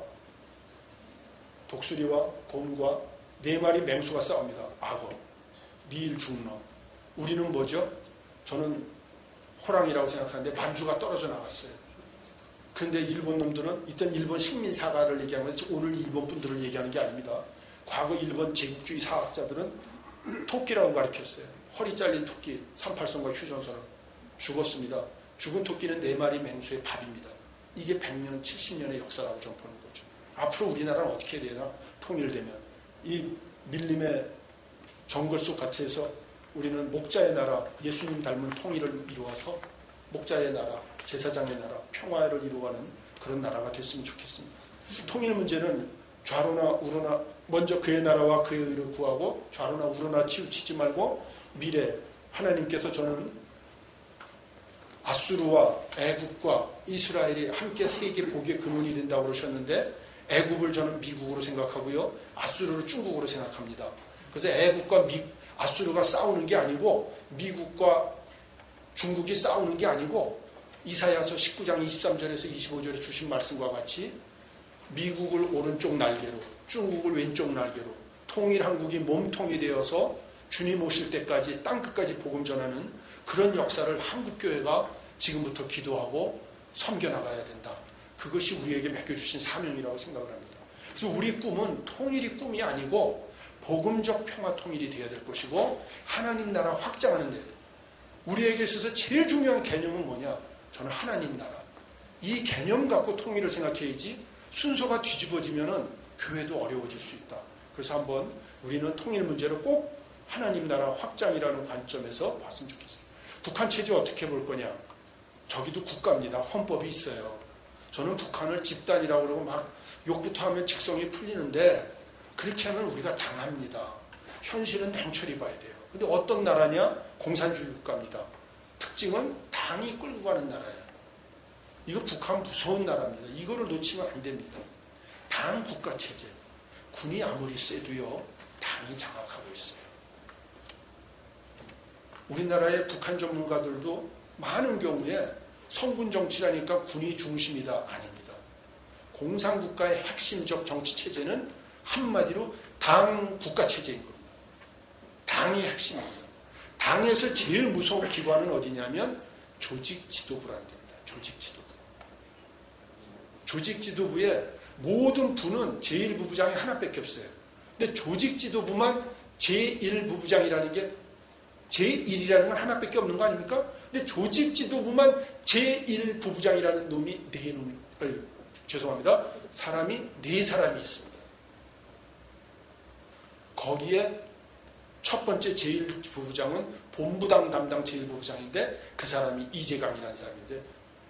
독수리와 곰과 네 마리 맹수가 싸웁니다. 악어, 미일, 중러. 우리는 뭐죠? 저는 호랑이라고 생각하는데 만주가 떨어져 나갔어요. 그런데 일본 놈들은 이땐 일본 식민 사가를 얘기하면 오늘 일본 분들을 얘기하는 게 아닙니다. 과거 일본 제국주의 사학자들은 토끼라고 가르쳤어요. 허리 잘린 토끼, 삼팔선과 휴전선을 죽었습니다. 죽은 토끼는 네 마리 맹수의 밥입니다. 이게 백 년, 칠십 년의 역사라고 좀 보는 거죠. 앞으로 우리나라는 어떻게 해야 되나? 통일되면. 이 밀림의 정글 속 같이 해서 우리는 목자의 나라, 예수님 닮은 통일을 이루어서 목자의 나라, 제사장의 나라, 평화를 이루어가는 그런 나라가 됐으면 좋겠습니다. 통일 문제는 좌로나 우로나 먼저 그의 나라와 그의 의를 구하고 좌로나 우로나 치우치지 말고 미래 하나님께서 저는 아수르와 애굽과 이스라엘이 함께 세계 복의 근원이 된다고 그러셨는데 애굽을 저는 미국으로 생각하고요. 아수르를 중국으로 생각합니다. 그래서 애굽과 미, 아수르가 싸우는 게 아니고 미국과 중국이 싸우는 게 아니고 이사야서 십구 장 이십삼 절에서 이십오 절에 주신 말씀과 같이 미국을 오른쪽 날개로 중국을 왼쪽 날개로 통일 한국이 몸통이 되어서 주님 오실 때까지 땅끝까지 복음 전하는 그런 역사를 한국교회가 지금부터 기도하고 섬겨나가야 된다. 그것이 우리에게 맡겨주신 사명이라고 생각을 합니다. 그래서 우리 꿈은 통일이 꿈이 아니고 복음적 평화 통일이 되어야 될 것이고 하나님 나라 확장하는 데 우리에게 있어서 제일 중요한 개념은 뭐냐? 저는 하나님 나라. 이 개념 갖고 통일을 생각해야지 순서가 뒤집어지면은 교회도 어려워질 수 있다. 그래서 한번 우리는 통일 문제를 꼭 하나님 나라 확장이라는 관점에서 봤으면 좋겠습니다. 북한 체제 어떻게 볼 거냐? 저기도 국가입니다. 헌법이 있어요. 저는 북한을 집단이라고 그러고 막 욕부터 하면 직성이 풀리는데 그렇게 하면 우리가 당합니다. 현실은 냉철히 봐야 돼요. 근데 어떤 나라냐? 공산주의 국가입니다. 특징은 당이 끌고 가는 나라예요. 이거 북한 무서운 나라입니다. 이거를 놓치면 안 됩니다. 당 국가 체제. 군이 아무리 세도요. 당이 장악하고 있어요. 우리나라의 북한 전문가들도 많은 경우에 성군 정치라니까 군이 중심이다. 아닙니다. 공산국가의 핵심적 정치체제는 한마디로 당 국가체제인 겁니다. 당이 핵심입니다. 당에서 제일 무서운 기관은 어디냐면 조직지도부라는 데입니다. 조직지도부. 조직지도부의 모든 부는 제일 부부장이 하나밖에 없어요. 근데 조직 지도부만 제일 부부장이라는 게 제일이라는 건 하나밖에 없는 거 아닙니까? 근데 조직 지도부만 제일 부부장이라는 놈이 네 놈이, 아니, 죄송합니다. 사람이 네 사람이 있습니다. 거기에 첫 번째 제일 부부장은 본부당 담당 제일 부부장인데 그 사람이 이재강이라는 사람인데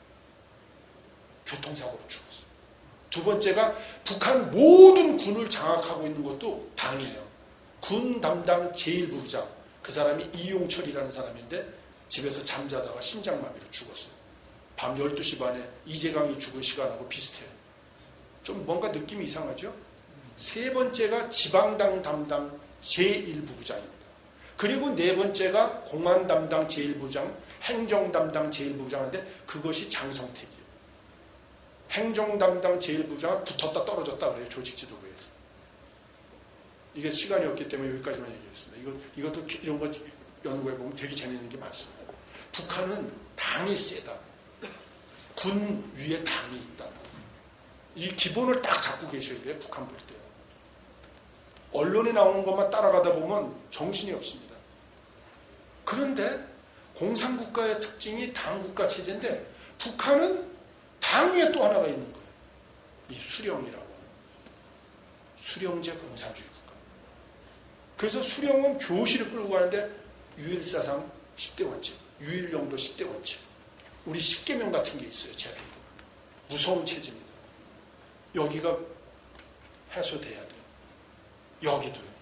교통사고로 죽었어요. 두 번째가 북한 모든 군을 장악하고 있는 것도 당이에요. 군 담당 제일 부부장, 그 사람이 이용철이라는 사람인데 집에서 잠자다가 심장마비로 죽었어요. 밤 열두 시 반에 이재강이 죽은 시간하고 비슷해요. 좀 뭔가 느낌이 이상하죠? 세 번째가 지방당 담당 제일 부부장입니다. 그리고 네 번째가 공안 담당 제일 부부장, 행정 담당 제일 부부장인데 그것이 장성택이에요. 행정 담당 제일 부부장은 붙었다 떨어졌다 그래요. 조직 지도부에서. 이게 시간이 없기 때문에 여기까지만 얘기했습니다. 이거, 이것도 이런 거 연구해 보면 되게 재미있는 게 많습니다. 북한은 당이 세다. 군 위에 당이 있다. 이 기본을 딱 잡고 계셔야 돼요. 북한 볼 때요. 언론에 나오는 것만 따라가다 보면 정신이 없습니다. 그런데 공산국가의 특징이 당국가 체제인데 북한은 당 위에 또 하나가 있는 거예요. 이 수령이라고 하는 수령제 공산주의 국가. 그래서 수령은 교실을 끌고 가는데 유일사상 십 대 원칙, 유일령도 십 대 원칙, 우리 십 계명 같은 게 있어요. 제도도. 무서운 체제입니다. 여기가 해소돼야 돼요. 여기도요.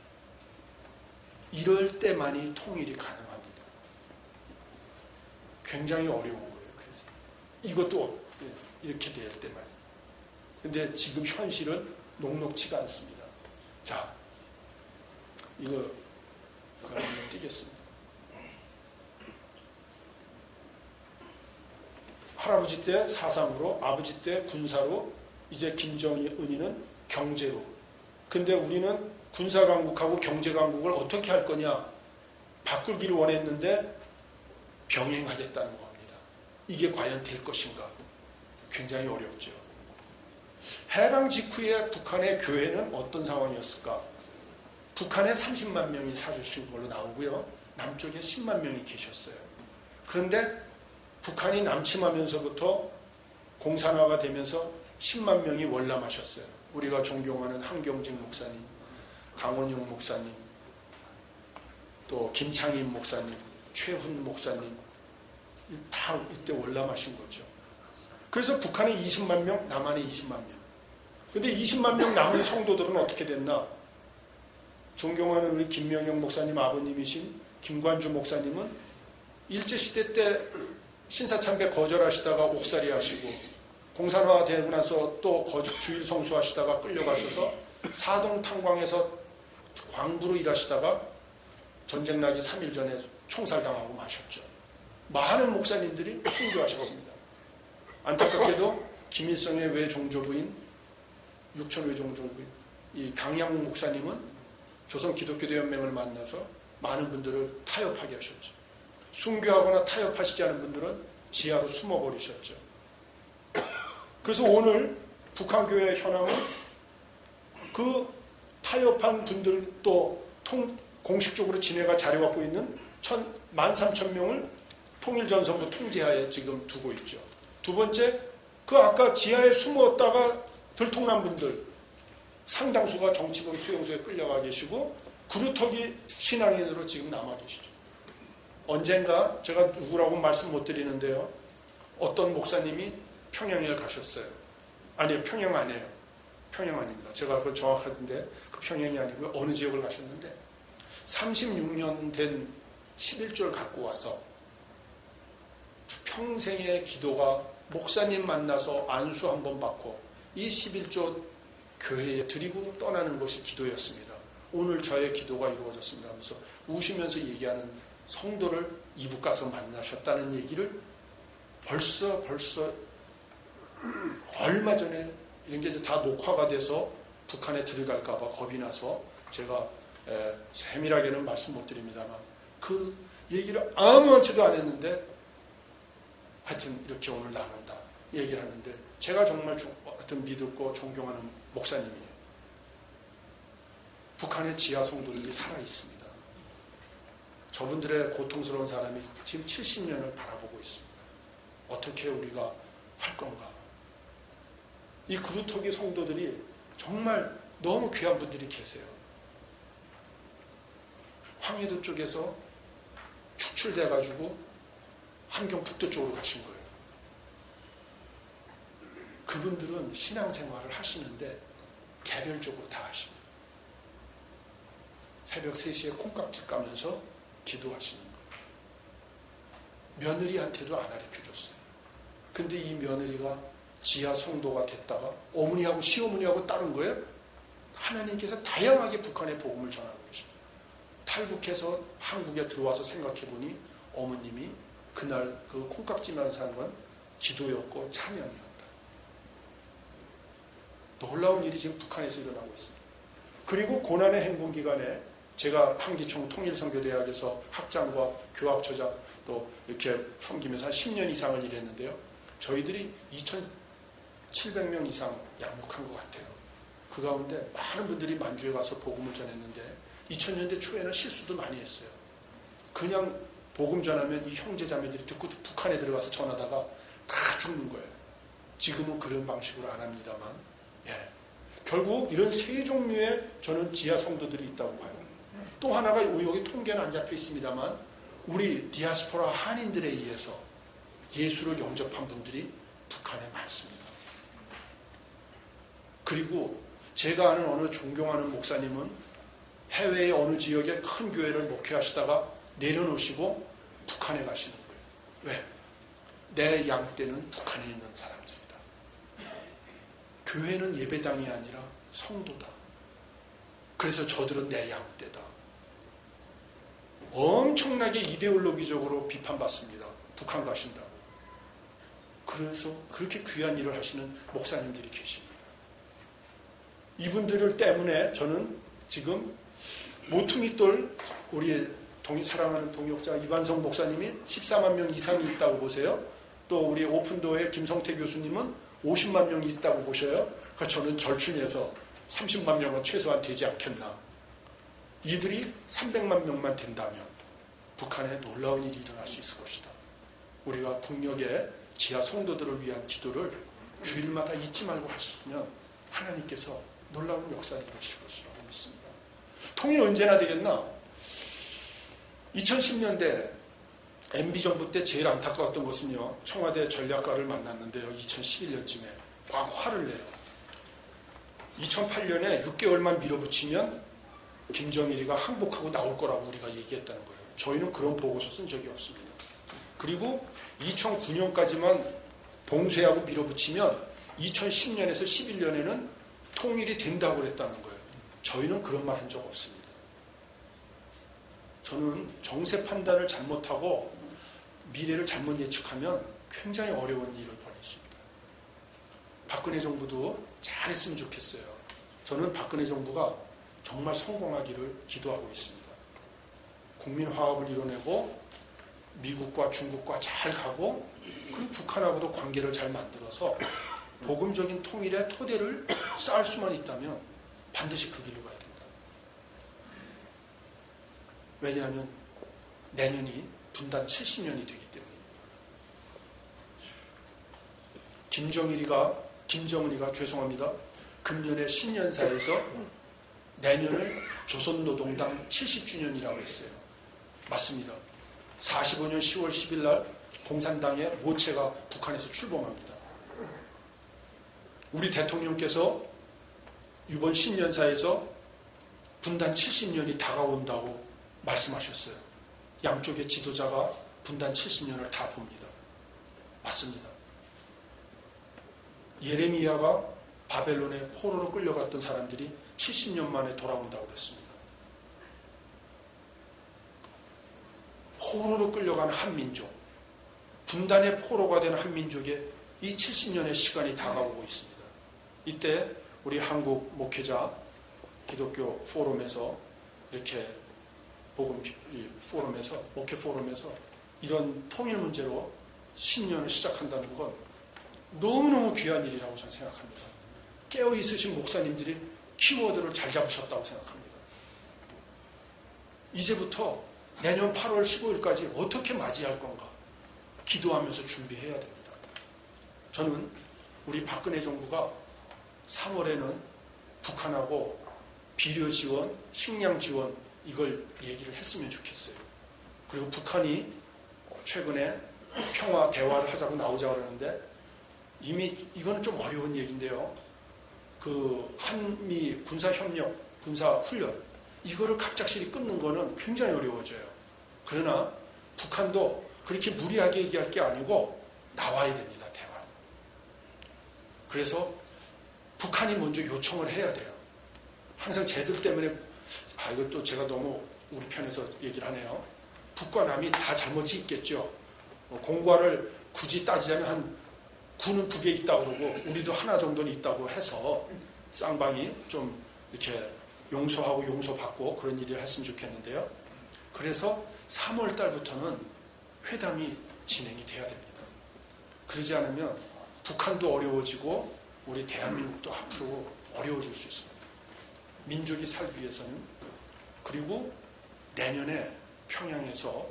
이럴 때만이 통일이 가능합니다. 굉장히 어려운 거예요. 그래서 이것도 이렇게 될 때만이. 근데 지금 현실은 녹록치가 않습니다. 자, 이거 그걸 한번 띄겠습니다. 할아버지 때 사상으로, 아버지 때 군사로, 이제 김정은이는 경제로. 근데 우리는 군사강국하고 경제강국을 어떻게 할 거냐? 바꾸기를 원했는데 병행하겠다는 겁니다. 이게 과연 될 것인가? 굉장히 어렵죠. 해방 직후에 북한의 교회는 어떤 상황이었을까? 북한에 삼십만 명이 사주신 걸로 나오고요. 남쪽에 십만 명이 계셨어요. 그런데 북한이 남침하면서부터 공산화가 되면서 십만 명이 월남하셨어요. 우리가 존경하는 한경직 목사님, 강원용 목사님, 또 김창인 목사님, 최훈 목사님 다 이때 월남하신 거죠. 그래서 북한에 이십만 명, 남한에 이십만 명. 근데 이십만 명 남은 성도들은 어떻게 됐나? 존경하는 우리 김명영 목사님 아버님이신 김관주 목사님은 일제시대 때 신사참배 거절하시다가 옥살이 하시고 공산화 되고 나서 또 주일 성수하시다가 끌려가셔서 사동 탄광에서 광부로 일하시다가 전쟁 나기 삼 일 전에 총살당하고 마셨죠. 많은 목사님들이 순교하셨습니다. 안타깝게도 김일성의 외종조부인 육천 외종조부인 이 강양 목사님은 조선 기독교대연맹을 만나서 많은 분들을 타협하게 하셨죠. 순교하거나 타협하시지 않은 분들은 지하로 숨어버리셨죠. 그래서 오늘 북한교회의 현황은 그 타협한 분들 또 통, 공식적으로 진해가 자리받고 있는 만 삼천 명을 통일전선부 통제하에 지금 두고 있죠. 두 번째, 그 아까 지하에 숨었다가 들통난 분들 상당수가 정치범 수용소에 끌려가 계시고 구루터기 신앙인으로 지금 남아 계시죠. 언젠가 제가 누구라고 말씀 못 드리는데요. 어떤 목사님이 평양에 가셨어요. 아니요, 평양 아니에요. 평양 아닙니다. 제가 그걸 정확한데 그 평양이 아니고요. 어느 지역을 가셨는데 삼십육 년 된 십일 조를 갖고 와서 평생의 기도가 목사님 만나서 안수 한번 받고 이 십일 조 교회에 드리고 떠나는 것이 기도였습니다. 오늘 저의 기도가 이루어졌습니다 하면서 우시면서 얘기하는 성도를 이북 가서 만나셨다는 얘기를 벌써 벌써 얼마 전에 이런 게 이제 다 녹화가 돼서 북한에 들어갈까 봐 겁이 나서 제가 에, 세밀하게는 말씀 못 드립니다만 그 얘기를 아무한테도 안 했는데 하여튼 이렇게 오늘 나눈다 얘기를 하는데 제가 정말 좀, 하여튼 믿고 존경하는 목사님이에요. 북한의 지하 성도들이 살아 있습니다. 저분들의 고통스러운 사람이 지금 칠십 년을 바라보고 있습니다. 어떻게 우리가 할 건가? 이 그루터기 성도들이 정말 너무 귀한 분들이 계세요. 황해도 쪽에서 축출돼가지고 함경북도 쪽으로 가신 거예요. 그분들은 신앙생활을 하시는데 개별적으로 다 하십니다. 새벽 세 시에 콩깍지 까면서 기도하시는 거예요. 며느리한테도 안 가르쳐줬어요. 근데 이 며느리가 지하 성도가 됐다가 어머니하고 시어머니하고 따른 거예요. 하나님께서 다양하게 북한의 복음을 전하고 계십니다. 탈북해서 한국에 들어와서 생각해보니 어머님이 그날 그 콩깍지면서 한 건 기도였고 찬양이었다. 놀라운 일이 지금 북한에서 일어나고 있습니다. 그리고 고난의 행군 기간에 제가 한기총 통일선교대학에서 학장과 교학처장 또 이렇게 섬기면서 한 십 년 이상을 일했는데요. 저희들이 이천칠백 명 이상 양육한 것 같아요. 그 가운데 많은 분들이 만주에 가서 복음을 전했는데 이천 년대 초에는 실수도 많이 했어요. 그냥 복음 전하면 이 형제자매들이 듣고 북한에 들어가서 전하다가 다 죽는 거예요. 지금은 그런 방식으로 안 합니다만 예. 결국 이런 세 종류의 저는 지하 성도들이 있다고 봐요. 또 하나가 여기 통계는 안 잡혀 있습니다만 우리 디아스포라 한인들에 의해서 예수를 영접한 분들이 북한에 많습니다. 그리고 제가 아는 어느 존경하는 목사님은 해외의 어느 지역의 큰 교회를 목회하시다가 내려놓으시고 북한에 가시는 거예요. 왜? 내 양떼는 북한에 있는 사람들이다. 교회는 예배당이 아니라 성도다. 그래서 저들은 내 양떼다. 엄청나게 이데올로기적으로 비판받습니다. 북한 가신다고. 그래서 그렇게 귀한 일을 하시는 목사님들이 계십니다. 이분들 때문에 저는 지금 모퉁이돌 우리 동, 사랑하는 동역자 이반성 목사님이 십사만 명 이상이 있다고 보세요. 또 우리 오픈도의 김성태 교수님은 오십만 명이 있다고 보셔요. 그러니까 저는 절충해서 삼십만 명은 최소한 되지 않겠나. 이들이 삼백만 명만 된다면 북한에 놀라운 일이 일어날 수 있을 것이다. 우리가 북녘의 지하 성도들을 위한 기도를 주일마다 잊지 말고 하셨으면 하나님께서 놀라운 역사를 이루실 것이라고 믿습니다. 통일 언제나 되겠나? 이천십 년대 엠비 정부 때 제일 안타까웠던 것은요. 청와대 전략가를 만났는데요. 이천십일 년쯤에 막 화를 내요. 이천팔 년에 육 개월만 밀어붙이면 김정일이가 항복하고 나올 거라고 우리가 얘기했다는 거예요. 저희는 그런 보고서 쓴 적이 없습니다. 그리고 이천구 년까지만 봉쇄하고 밀어붙이면 이천십 년에서 십일 년에는 통일이 된다고 그랬다는 거예요. 저희는 그런 말 한 적 없습니다. 저는 정세 판단을 잘못하고 미래를 잘못 예측하면 굉장히 어려운 일을 벌였습니다. 박근혜 정부도 잘했으면 좋겠어요. 저는 박근혜 정부가 정말 성공하기를 기도하고 있습니다. 국민 화합을 이뤄내고 미국과 중국과 잘 가고 그리고 북한하고도 관계를 잘 만들어서 복음적인 통일의 토대를 쌓을 수만 있다면 반드시 그 길로 가야 된다. 왜냐하면 내년이 분단 칠십 년이 되기 때문입니다. 김정일이가 김정은이가 죄송합니다. 금년에 신년사에서 내년을 조선노동당 칠십 주년이라고 했어요. 맞습니다. 사십오 년 시월 십일 날 공산당의 모체가 북한에서 출범합니다. 우리 대통령께서 이번 신년사에서 분단 칠십 년이 다가온다고 말씀하셨어요. 양쪽의 지도자가 분단 칠십 년을 다 봅니다. 맞습니다. 예레미야가 바벨론의 포로로 끌려갔던 사람들이 칠십 년 만에 돌아온다고 그랬습니다. 포로로 끌려가는 한 민족, 분단의 포로가 된 한 민족의 이 칠십 년의 시간이 다가오고 있습니다. 이때 우리 한국 목회자 기독교 포럼에서 이렇게 복음 포럼에서 목회 포럼에서 이런 통일 문제로 신년을 시작한다는 건 너무너무 귀한 일이라고 저는 생각합니다. 깨어있으신 목사님들이 키워드를 잘 잡으셨다고 생각합니다. 이제부터 내년 팔월 십오일까지 어떻게 맞이할 건가 기도하면서 준비해야 됩니다. 저는 우리 박근혜 정부가 삼월에는 북한하고 비료 지원, 식량 지원 이걸 얘기를 했으면 좋겠어요. 그리고 북한이 최근에 평화 대화를 하자고 나오자고 그러는데 이미 이거는 좀 어려운 얘기인데요. 그 한미 군사협력, 군사훈련 이거를 갑작스레 끊는 거는 굉장히 어려워져요. 그러나 북한도 그렇게 무리하게 얘기할 게 아니고 나와야 됩니다. 대화. 그래서 북한이 먼저 요청을 해야 돼요. 항상 쟤들 때문에 아 이것도 제가 너무 우리 편에서 얘기를 하네요. 북과 남이 다 잘못이 있겠죠. 공과를 굳이 따지자면 한 구는 북에 있다고 그러고 우리도 하나 정도는 있다고 해서 쌍방이 좀 이렇게 용서하고 용서받고 그런 일을 했으면 좋겠는데요. 그래서 삼월 달부터는 회담이 진행이 돼야 됩니다. 그러지 않으면 북한도 어려워지고 우리 대한민국도 앞으로 어려워질 수 있습니다. 민족이 살기 위해서는. 그리고 내년에 평양에서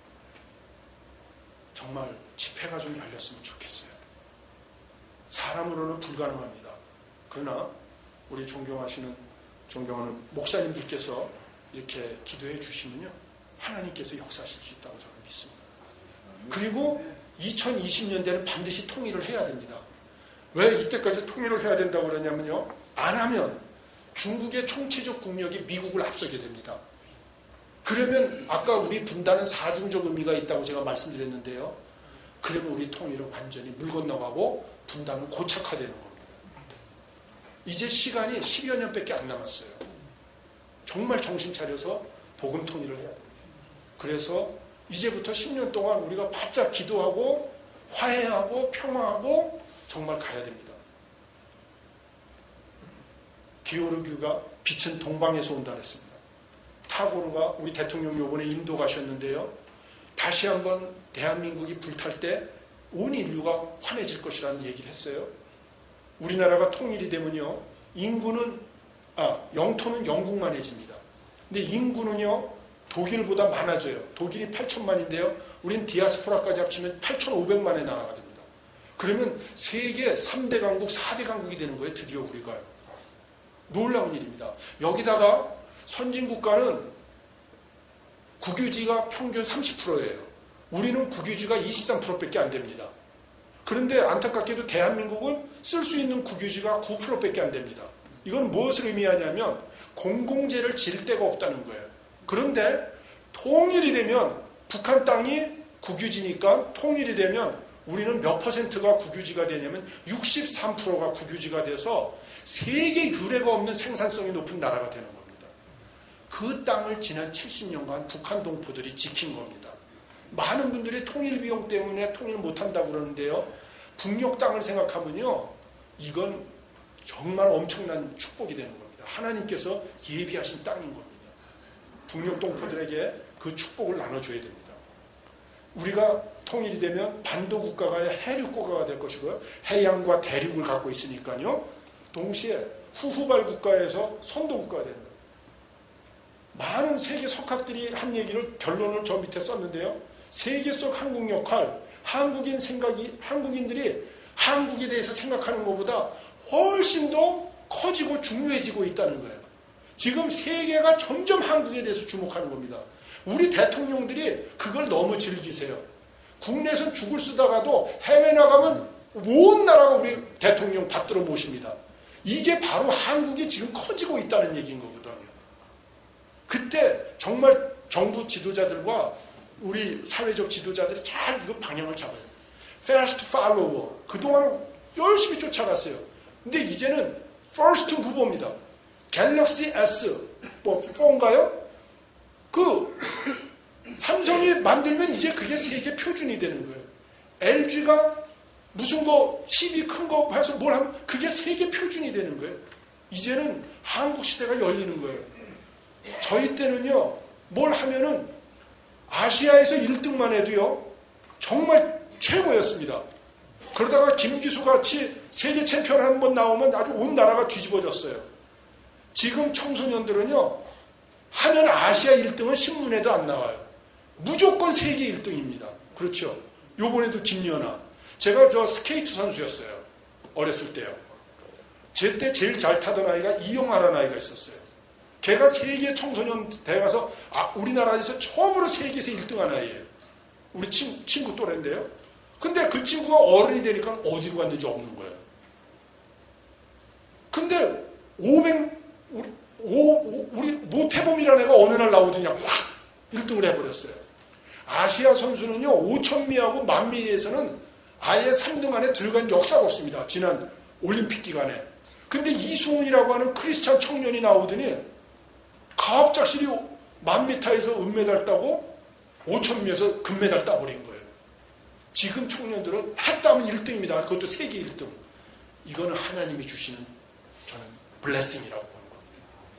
정말 집회가 좀 열렸으면 좋겠어요. 사람으로는 불가능합니다. 그러나 우리 존경하시는 존경하는 목사님들께서 이렇게 기도해 주시면요 하나님께서 역사하실 수 있다고 저는 믿습니다. 그리고 이천이십 년대는 반드시 통일을 해야 됩니다. 왜 이때까지 통일을 해야 된다고 그러냐면요, 안 하면 중국의 총체적 국력이 미국을 앞서게 됩니다. 그러면 아까 우리 분단은 사중적 의미가 있다고 제가 말씀드렸는데요. 그러면 우리 통일은 완전히 물 건너가고 분단은 고착화되는 겁니다. 이제 시간이 십여 년밖에 안 남았어요. 정말 정신 차려서 복음 통일을 해야 됩니다. 그래서 이제부터 십 년 동안 우리가 바짝 기도하고 화해하고 평화하고 정말 가야 됩니다. 기오르규가 빛은 동방에서 온다 그랬습니다. 타고르가 우리 대통령 요번에 인도 가셨는데요. 다시 한번 대한민국이 불탈 때 온 인류가 환해질 것이라는 얘기를 했어요. 우리나라가 통일이 되면요, 인구는, 아, 영토는 영국만해집니다. 근데 인구는요, 독일보다 많아져요. 독일이 팔천만인데요. 우린 디아스포라까지 합치면 팔천오백만의 나라가 됩니다. 그러면 세계 삼 대 강국, 사 대 강국이 되는 거예요. 드디어 우리가요. 놀라운 일입니다. 여기다가 선진국가는 국유지가 평균 삼십 퍼센트예요. 우리는 국유지가 이십삼 퍼센트밖에 안 됩니다. 그런데 안타깝게도 대한민국은 쓸 수 있는 국유지가 구 퍼센트밖에 안 됩니다. 이건 무엇을 의미하냐면 공공재를 질 데가 없다는 거예요. 그런데 통일이 되면 북한 땅이 국유지니까 통일이 되면 우리는 몇 퍼센트가 국유지가 되냐면 육십삼 퍼센트가 국유지가 돼서 세계 유례가 없는 생산성이 높은 나라가 되는 겁니다. 그 땅을 지난 칠십 년간 북한 동포들이 지킨 겁니다. 많은 분들이 통일 비용 때문에 통일 못한다고 그러는데요. 북녘 땅을 생각하면요, 이건 정말 엄청난 축복이 되는 겁니다. 하나님께서 예비하신 땅인 겁니다. 북녘 동포들에게 그 축복을 나눠줘야 됩니다. 우리가 통일이 되면 반도 국가가 해륙 국가가 될 것이고요. 해양과 대륙을 갖고 있으니까요. 동시에 후후발 국가에서 선도 국가가 됩니다. 많은 세계 석학들이 한 얘기를 결론을 저 밑에 썼는데요. 세계 속 한국 역할, 한국인 생각이, 한국인들이 한국에 대해서 생각하는 것보다 훨씬 더 커지고 중요해지고 있다는 거예요. 지금 세계가 점점 한국에 대해서 주목하는 겁니다. 우리 대통령들이 그걸 너무 즐기세요. 국내에선 죽을 쓰다가도 해외 나가면 온 나라가 우리 대통령 받들어 모십니다. 이게 바로 한국이 지금 커지고 있다는 얘기인 거거든요. 그때 정말 정부 지도자들과 우리 사회적 지도자들이 잘 이거 방향을 잡아요. Fast follower. 그동안은 열심히 쫓아갔어요. 근데 이제는 first 후보입니다. 갤럭시 S 뭐 사인가요? 그 삼성이 만들면 이제 그게 세계 표준이 되는 거예요. 엘지가 무슨 거 티비 큰 거 해서 뭘 하면 그게 세계 표준이 되는 거예요. 이제는 한국 시대가 열리는 거예요. 저희 때는요, 뭘 하면은 아시아에서 일 등만 해도요, 정말 최고였습니다. 그러다가 김기수 같이 세계 챔피언 한 번 나오면 아주 온 나라가 뒤집어졌어요. 지금 청소년들은요, 하면 아시아 일 등은 신문에도 안 나와요. 무조건 세계 일 등입니다. 그렇죠. 요번에도 김연아. 제가 저 스케이트 선수였어요. 어렸을 때요. 제 때 제일 잘 타던 아이가 이영하라는 아이가 있었어요. 걔가 세계 청소년 대회 가서 아, 우리나라에서 처음으로 세계에서 일 등한 아이예요. 우리 친, 친구 또래인데요. 근데 그 친구가 어른이 되니까 어디로 갔는지 없는 거예요. 근데 오백 우리, 오, 우리 모태범이라는 애가 어느 날 나오더니 확 일 등을 해버렸어요. 아시아 선수는요 오천 미하고 만 미에서는 아예 삼 등 안에 들어간 역사가 없습니다. 지난 올림픽 기간에. 근데 이수훈이라고 하는 크리스찬 청년이 나오더니 갑작스레 만 미터에서 은메달 따고 오천 미에서 금메달 따버린 거예요. 지금 청년들은 했다면 일 등입니다. 그것도 세계 일 등. 이거는 하나님이 주시는 저는 블레싱이라고 보는 겁니다.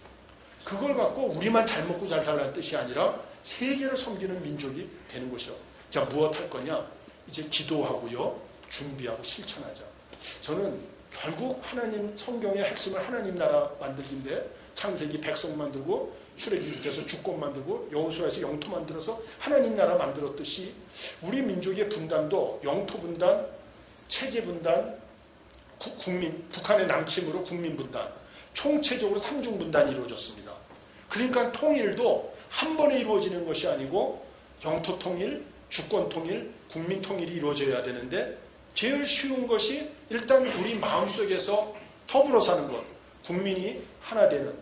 그걸 갖고 우리만 잘 먹고 잘 살라는 뜻이 아니라 세계를 섬기는 민족이 되는 것이요. 자, 무엇 할 거냐? 이제 기도하고요. 준비하고 실천하자. 저는 결국 하나님 성경의 핵심은 하나님 나라 만들기인데 창세기 백성 만들고 출애굽기에서 주권 만들고 여호수아에서 영토 만들어서 하나님 나라 만들었듯이 우리 민족의 분단도 영토 분단, 체제 분단, 구, 국민, 북한의 남침으로 국민 분단, 총체적으로 삼중 분단이 이루어졌습니다. 그러니까 통일도 한 번에 이루어지는 것이 아니고 영토 통일, 주권 통일, 국민 통일이 이루어져야 되는데 제일 쉬운 것이 일단 우리 마음속에서 더불어 사는 것, 국민이 하나 되는.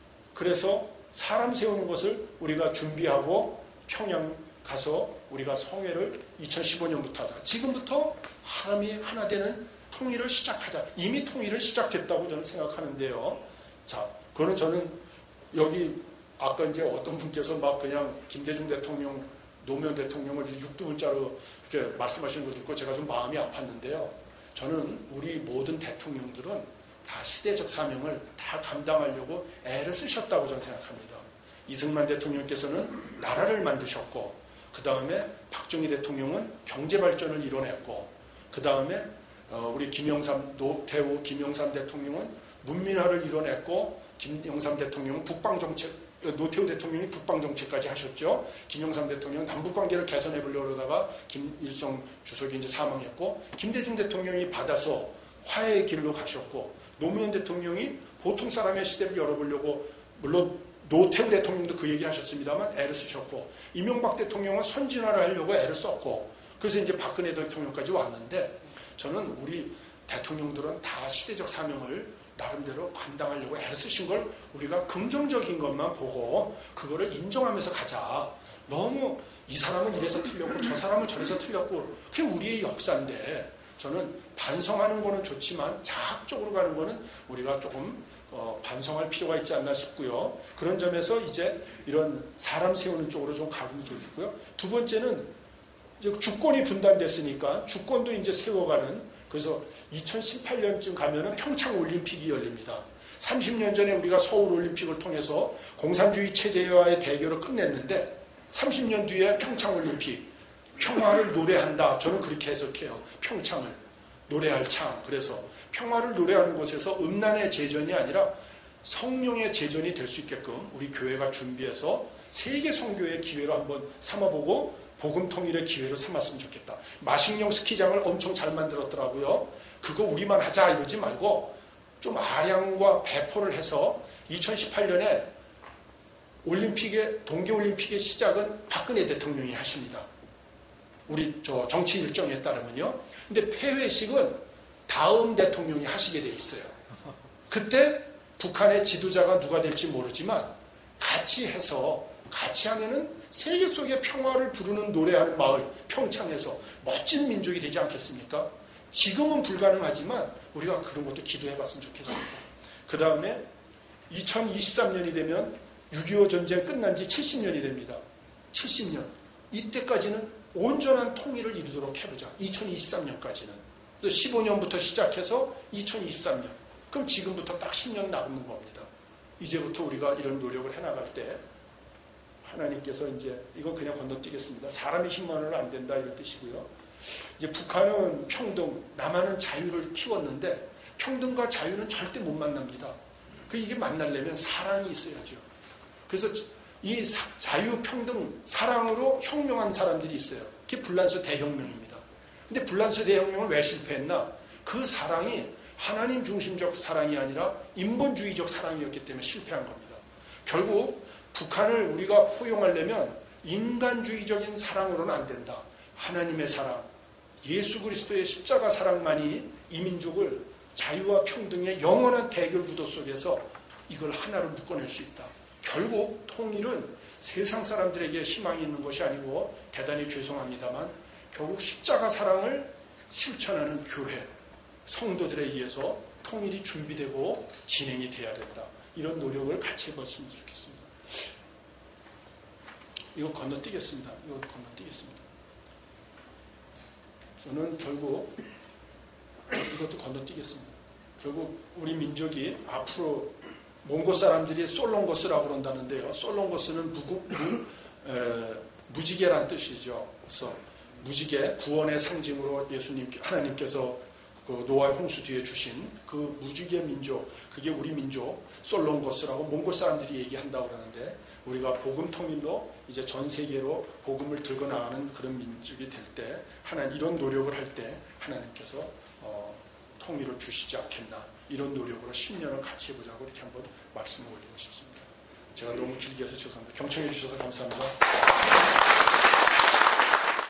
그래서 사람 세우는 것을 우리가 준비하고 평양 가서 우리가 성회를 이천십오 년부터 하자. 지금부터 사람이 하나 되는 통일을 시작하자. 이미 통일은 시작됐다고 저는 생각하는데요. 자, 그거는 저는 여기 아까 이제 어떤 분께서 막 그냥 김대중 대통령, 노무현 대통령을 육두 문자로 이렇게 말씀하시는 걸 듣고 제가 좀 마음이 아팠는데요. 저는 우리 모든 대통령들은 다 시대적 사명을 다 감당하려고 애를 쓰셨다고 저는 생각합니다. 이승만 대통령께서는 나라를 만드셨고, 그 다음에 박정희 대통령은 경제발전을 이뤄냈고, 그 다음에 우리 김영삼, 노태우, 김영삼 대통령은 문민화를 이뤄냈고, 김영삼 대통령은 북방정책, 노태우 대통령이 북방정책까지 하셨죠. 김영삼 대통령은 남북관계를 개선해 보려고 하다가 김일성 주석이 이제 사망했고, 김대중 대통령이 받아서 화해의 길로 가셨고, 노무현 대통령이 보통 사람의 시대를 열어보려고, 물론 노태우 대통령도 그 얘기 하셨습니다만 애를 쓰셨고, 이명박 대통령은 선진화를 하려고 애를 썼고, 그래서 이제 박근혜 대통령까지 왔는데, 저는 우리 대통령들은 다 시대적 사명을 나름대로 감당하려고 애를 쓰신 걸 우리가 긍정적인 것만 보고 그거를 인정하면서 가자. 너무 이 사람은 이래서 틀렸고 저 사람은 저래서 틀렸고 그게 우리의 역사인데, 저는 반성하는 거는 좋지만 자학적으로 가는 거는 우리가 조금 어, 반성할 필요가 있지 않나 싶고요. 그런 점에서 이제 이런 사람 세우는 쪽으로 좀 가면 좋겠고요. 두 번째는 이제 주권이 분단됐으니까 주권도 이제 세워가는, 그래서 이천십팔 년쯤 가면은 평창 올림픽이 열립니다. 삼십 년 전에 우리가 서울 올림픽을 통해서 공산주의 체제와의 대결을 끝냈는데 삼십 년 뒤에 평창 올림픽, 평화를 노래한다. 저는 그렇게 해석해요. 평창을 노래할 창. 그래서 평화를 노래하는 곳에서 음란의 제전이 아니라 성령의 제전이 될 수 있게끔 우리 교회가 준비해서 세계 선교의 기회로 한번 삼아보고 복음 통일의 기회로 삼았으면 좋겠다. 마식령 스키장을 엄청 잘 만들었더라고요. 그거 우리만 하자 이러지 말고 좀 아량과 배포를 해서 이천십팔 년에 올림픽의, 동계올림픽의 시작은 박근혜 대통령이 하십니다. 우리 저 정치 일정에 따르면요. 근데 폐회식은 다음 대통령이 하시게 돼 있어요. 그때 북한의 지도자가 누가 될지 모르지만 같이 해서 같이 하면은 세계 속의 평화를 부르는 노래하는 마을 평창에서 멋진 민족이 되지 않겠습니까? 지금은 불가능하지만 우리가 그런 것도 기도해봤으면 좋겠습니다. 그 다음에 이천이십삼 년이 되면 육이오 전쟁 끝난 지 칠십 년이 됩니다. 칠십 년. 이때까지는 온전한 통일을 이루도록 해보자. 이천이십삼 년까지는. 그래서 십오 년부터 시작해서 이천이십삼 년. 그럼 지금부터 딱 십 년 남는 겁니다. 이제부터 우리가 이런 노력을 해나갈 때 하나님께서 이제 이건 그냥 건너뛰겠습니다. 사람의 힘만으로는 안 된다 이런 뜻이고요. 이제 북한은 평등, 남한은 자유를 키웠는데 평등과 자유는 절대 못 만납니다. 그 이게 만나려면 사랑이 있어야죠. 그래서 이 사, 자유평등 사랑으로 혁명한 사람들이 있어요. 그게 불란서 대혁명입니다. 근데 불란서 대혁명은 왜 실패했나? 그 사랑이 하나님 중심적 사랑이 아니라 인본주의적 사랑이었기 때문에 실패한 겁니다. 결국 북한을 우리가 포용하려면 인간주의적인 사랑으로는 안 된다. 하나님의 사랑, 예수 그리스도의 십자가 사랑만이 이 민족을 자유와 평등의 영원한 대결 구도 속에서 이걸 하나로 묶어낼 수 있다. 결국 통일은 세상 사람들에게 희망이 있는 것이 아니고, 대단히 죄송합니다만 결국 십자가 사랑을 실천하는 교회, 성도들에 의해서 통일이 준비되고 진행이 돼야 된다. 이런 노력을 같이 해봤으면 좋겠습니다. 이거 건너뛰겠습니다. 이거 건너뛰겠습니다. 저는 결국 이것도 건너뛰겠습니다. 결국 우리 민족이 앞으로 몽고 사람들이 솔롱거스라고 그런다는데요. 솔롱거스는 무국, 무, 에, 무지개란 뜻이죠. 그래서 무지개, 구원의 상징으로 예수님, 하나님께서 그 노아의 홍수 뒤에 주신 그 무지개 민족, 그게 우리 민족 솔롱거스라고 몽고 사람들이 얘기한다고 그러는데, 우리가 복음 통일로 이제 전 세계로 복음을 들고 나가는 그런 민족이 될 때, 하나님 이런 노력을 할 때 하나님께서 어, 통일을 주시지 않겠나, 이런 노력으로 십 년을 같이 해보자고 이렇게 한번 말씀을 올리고 싶습니다. 제가 너무 길게 해서 죄송합니다. 경청해 주셔서 감사합니다.